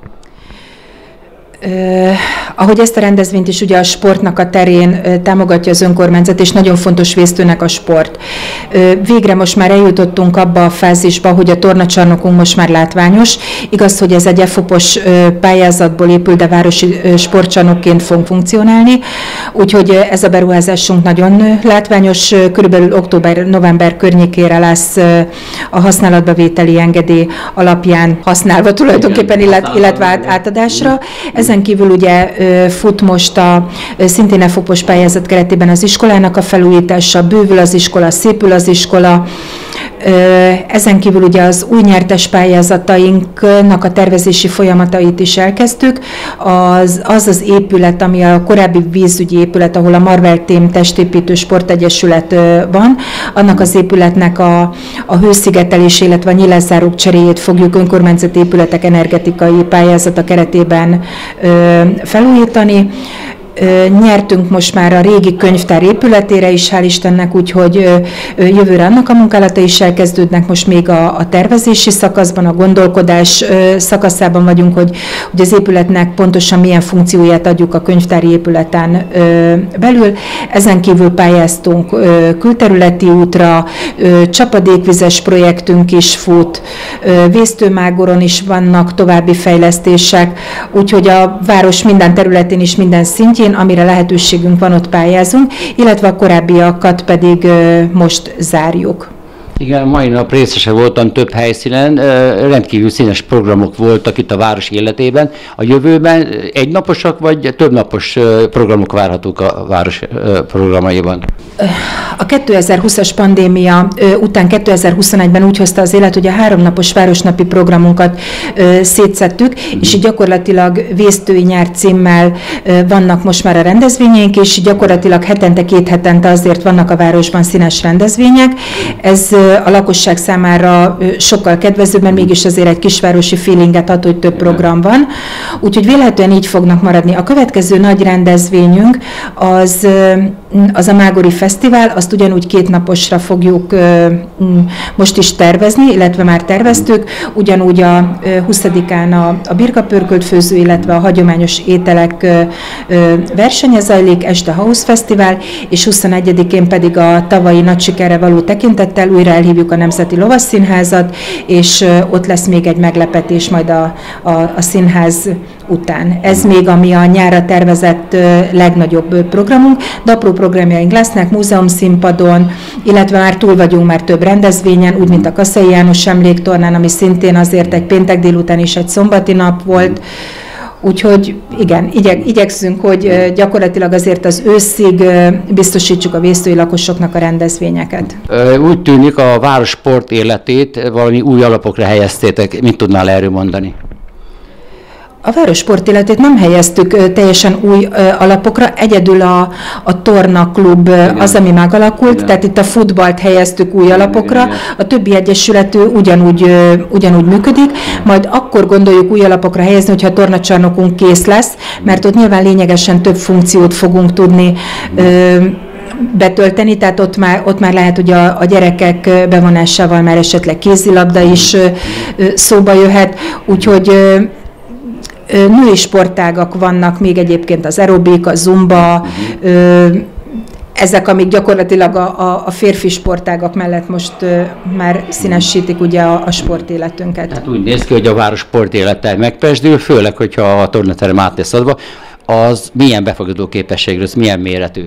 Uh, ahogy ezt a rendezvényt is ugye a sportnak a terén uh, támogatja az önkormányzat, és nagyon fontos Vésztőnek a sport. Uh, végre most már eljutottunk abba a fázisba, hogy a tornacsarnokunk most már látványos. Igaz, hogy ez egy e fopos uh, pályázatból épül, de városi uh, sportcsarnokként fog funkcionálni. Úgyhogy uh, ez a beruházásunk nagyon uh, látványos. Uh, körülbelül október-november környékére lesz uh, a használatba vételi engedély alapján használva tulajdonképpen, illet, illetve át, átadásra. Ezen kívül ugye fut most a szintén e fopos pályázat keretében az iskolának a felújítása, bővül az iskola, szépül az iskola. Ezen kívül ugye az új nyertes pályázatainknak a tervezési folyamatait is elkezdtük. Az az, az épület, ami a korábbi vízügyi épület, ahol a Marvel Team testépítő sportegyesület van, annak az épületnek a, a hőszigetelés, illetve a nyilászárók cseréjét fogjuk önkormányzati épületek energetikai pályázata keretében felújítani. Nyertünk most már a régi könyvtár épületére is, hál' Istennek, úgyhogy jövőre annak a munkálatai is elkezdődnek, most még a, a tervezési szakaszban, a gondolkodás szakaszában vagyunk, hogy, hogy az épületnek pontosan milyen funkcióját adjuk a könyvtári épületen belül. Ezen kívül pályáztunk külterületi útra, csapadékvizes projektünk is fut, Vésztőmágoron is vannak további fejlesztések, úgyhogy a város minden területén is, minden szintjén, amire lehetőségünk van, ott pályázunk, illetve a korábbiakat pedig most zárjuk. Igen, mai nap részese voltam több helyszínen, rendkívül színes programok voltak itt a város életében. A jövőben egynaposak vagy többnapos programok várhatók a város programaiban? A kétezer-húszas pandémia után kétezer-huszonegyben úgy hozta az élet, hogy a háromnapos városnapi programunkat szétszettük, és így gyakorlatilag Vésztői nyár címmel vannak most már a rendezvényeink, és gyakorlatilag hetente, két hetente azért vannak a városban színes rendezvények. Ez a lakosság számára sokkal kedvezőbb, mert mégis azért egy kisvárosi feelinget ad, hogy több program van. Úgyhogy vélhetően így fognak maradni. A következő nagy rendezvényünk az, az a Mágori Fesztivál, azt ugyanúgy két naposra fogjuk most is tervezni, illetve már terveztük. Ugyanúgy a huszadikán a, a birkapörkölt főző, illetve a hagyományos ételek versenye zajlik, este House Fesztivál, és huszonegyedikén pedig a tavalyi nagy sikerre való tekintettel újra elhívjuk a Nemzeti Lovasszínházat, és ott lesz még egy meglepetés majd a, a, a színház után. Ez még ami a nyárra tervezett legnagyobb programunk, de apró programjaink lesznek múzeumszínpadon, illetve már túl vagyunk már több rendezvényen, úgy, mint a Kaszai János emléktornán, ami szintén azért egy péntek délután és egy szombati nap volt. Úgyhogy igen, igyek, igyekszünk, hogy gyakorlatilag azért az őszig biztosítsuk a vésztői lakosoknak a rendezvényeket. Úgy tűnik, a város sport életét valami új alapokra helyeztétek. Mit tudnál erről mondani? A város sportéletét nem helyeztük teljesen új alapokra, egyedül a, a Torna Klub az, ami megalakult, igen. Tehát itt a futballt helyeztük új alapokra, igen, igen. A többi egyesület ugyanúgy, ugyanúgy működik, majd akkor gondoljuk új alapokra helyezni, hogyha a tornacsarnokunk kész lesz, mert ott nyilván lényegesen több funkciót fogunk tudni ö, betölteni, tehát ott már, ott már lehet, hogy a, a gyerekek bevonásával már esetleg kézilabda is ö, szóba jöhet, úgyhogy ö, női sportágak vannak még egyébként, az aerobik, a zumba, ezek, amik gyakorlatilag a, a, a férfi sportágak mellett most már színesítik ugye a, a sportéletünket. Hát úgy néz ki, hogy a város sportélete megpesdül, főleg, hogyha a tornaterem át lesz adva, az milyen befogadó képességről, az milyen méretű?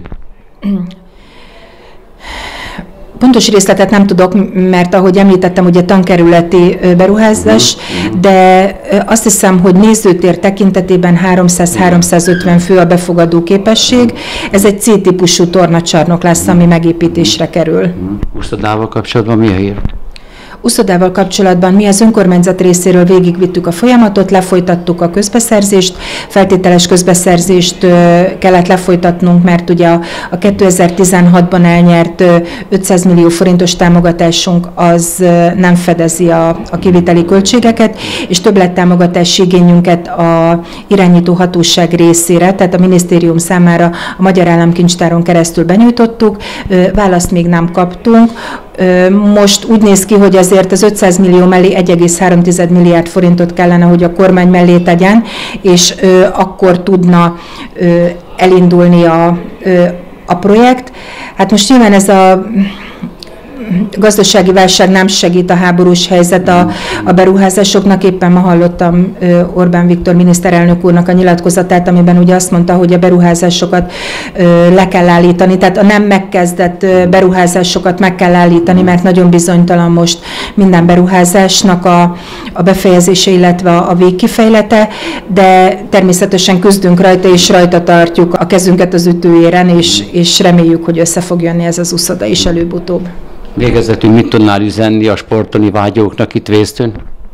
Pontos részletet nem tudok, mert ahogy említettem, ugye tankerületi beruházás, de azt hiszem, hogy nézőtér tekintetében háromszáz-háromszázötven fő a befogadó képesség. Ez egy C-típusú tornacsarnok lesz, ami megépítésre kerül. Úszodával kapcsolatban mi a hír? Úszodával kapcsolatban mi az önkormányzat részéről végigvittük a folyamatot, lefolytattuk a közbeszerzést, feltételes közbeszerzést kellett lefolytatnunk, mert ugye a, a kétezer-tizenhatban elnyert ötszáz millió forintos támogatásunk az nem fedezi a, a kiviteli költségeket, és többlettámogatási igényünket a irányító hatóság részére, tehát a minisztérium számára a Magyar Államkincstáron keresztül benyújtottuk, választ még nem kaptunk. Most úgy néz ki, hogy azért az ötszáz millió mellé egy egész három milliárd forintot kellene, hogy a kormány mellé tegyen, és ö, akkor tudna ö, elindulni a, ö, a projekt. Hát most nyilván ez a gazdasági válság nem segít, a háborús helyzet a, a beruházásoknak. Éppen ma hallottam Orbán Viktor miniszterelnök úrnak a nyilatkozatát, amiben ugye azt mondta, hogy a beruházásokat le kell állítani, tehát a nem megkezdett beruházásokat meg kell állítani, mert nagyon bizonytalan most minden beruházásnak a, a befejezése, illetve a végkifejlete, de természetesen küzdünk rajta, és rajta tartjuk a kezünket az ütőéren, és, és reméljük, hogy össze fog jönni ez az úszoda is előbb-utóbb. Végezetül mit tudnál üzenni a sportolni vágyóknak itt Vésztőn?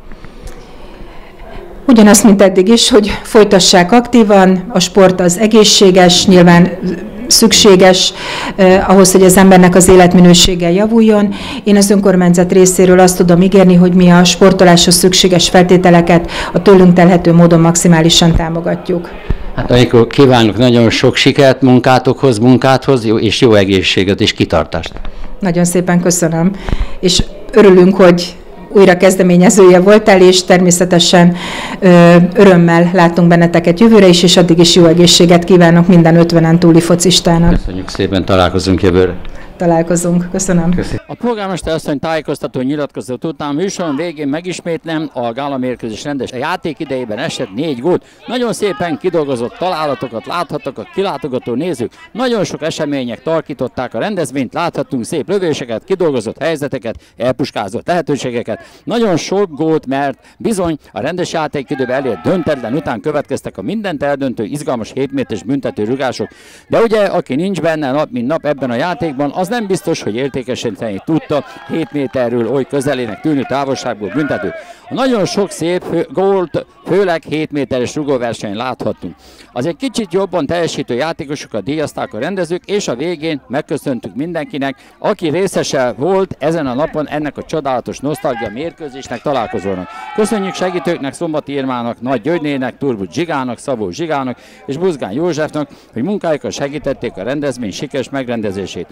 Ugyanazt, mint eddig is, hogy folytassák aktívan, a sport az egészséges, nyilván szükséges eh, ahhoz, hogy az embernek az életminősége javuljon. Én az önkormányzat részéről azt tudom ígérni, hogy mi a sportoláshoz szükséges feltételeket a tőlünk telhető módon maximálisan támogatjuk. Hát amikor kívánok nagyon sok sikert munkátokhoz, munkáthoz, jó, és jó egészséget és kitartást. Nagyon szépen köszönöm, és örülünk, hogy újra kezdeményezője voltál, és természetesen ö, örömmel látunk benneteket jövőre is, és addig is jó egészséget kívánok minden ötvenen túli focistának. Köszönjük szépen, találkozunk jövőre. Találkozunk. Köszönöm. Köszönöm. A polgármester asszony tájékoztató nyilatkozat után műsoron végén megismétlem, a gála mérkőzés rendes a játék idejében esett négy gólt. Nagyon szépen kidolgozott találatokat láthattak a kilátogató nézők. Nagyon sok események tarkították a rendezvényt, láthattunk szép lövéseket, kidolgozott helyzeteket, elpuskázott lehetőségeket. Nagyon sok gólt, mert bizony a rendes játékidőben elért döntetlen után következtek a mindent eldöntő, izgalmas hét méteres büntető rugások. De ugye, aki nincs benne nap mint nap ebben a játékban, az nem biztos, hogy értékesíteni tudta hét méterről oly közelének tűnő távolságból büntető. A nagyon sok szép gólt, főleg hét méteres rugóversenyen láthattunk. Az egy kicsit jobban teljesítő játékosokat díjazták a rendezők, és a végén megköszöntük mindenkinek, aki részese volt ezen a napon ennek a csodálatos nosztalgia mérkőzésnek, találkozónak. Köszönjük segítőknek, Szombati Irmának, Nagy Györgynének, Turbucs Zsigának, Szabó Zsigának és Buzgán Józsefnak, hogy munkájukkal segítették a rendezvény sikeres megrendezését. Köszönöm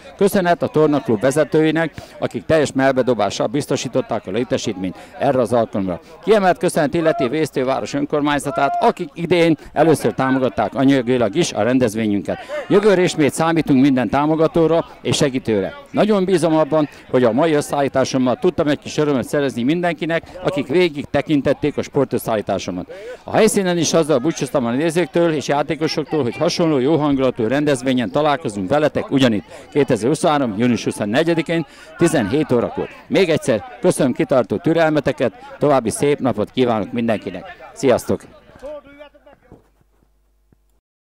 Köszönet a tornaklub vezetőinek, akik teljes melbedobással biztosították a létesítményt erre az alkalomra. Kiemelt köszönet illeti Vésztő város önkormányzatát, akik idén először támogatták anyagilag is a rendezvényünket. Jövőre ismét számítunk minden támogatóra és segítőre. Nagyon bízom abban, hogy a mai összeállításommal tudtam egy kis örömöt szerezni mindenkinek, akik végig tekintették a sportösszeállításomat. A helyszínen is azzal búcsúztam a nézőktől és játékosoktól, hogy hasonló jó hangulatú rendezvényen találkozunk veletek ugyanitt kétezer-huszonhárom. június huszonnegyedikén tizenhét órakor. Még egyszer köszönöm kitartó türelmeteket, további szép napot kívánok mindenkinek. Sziasztok!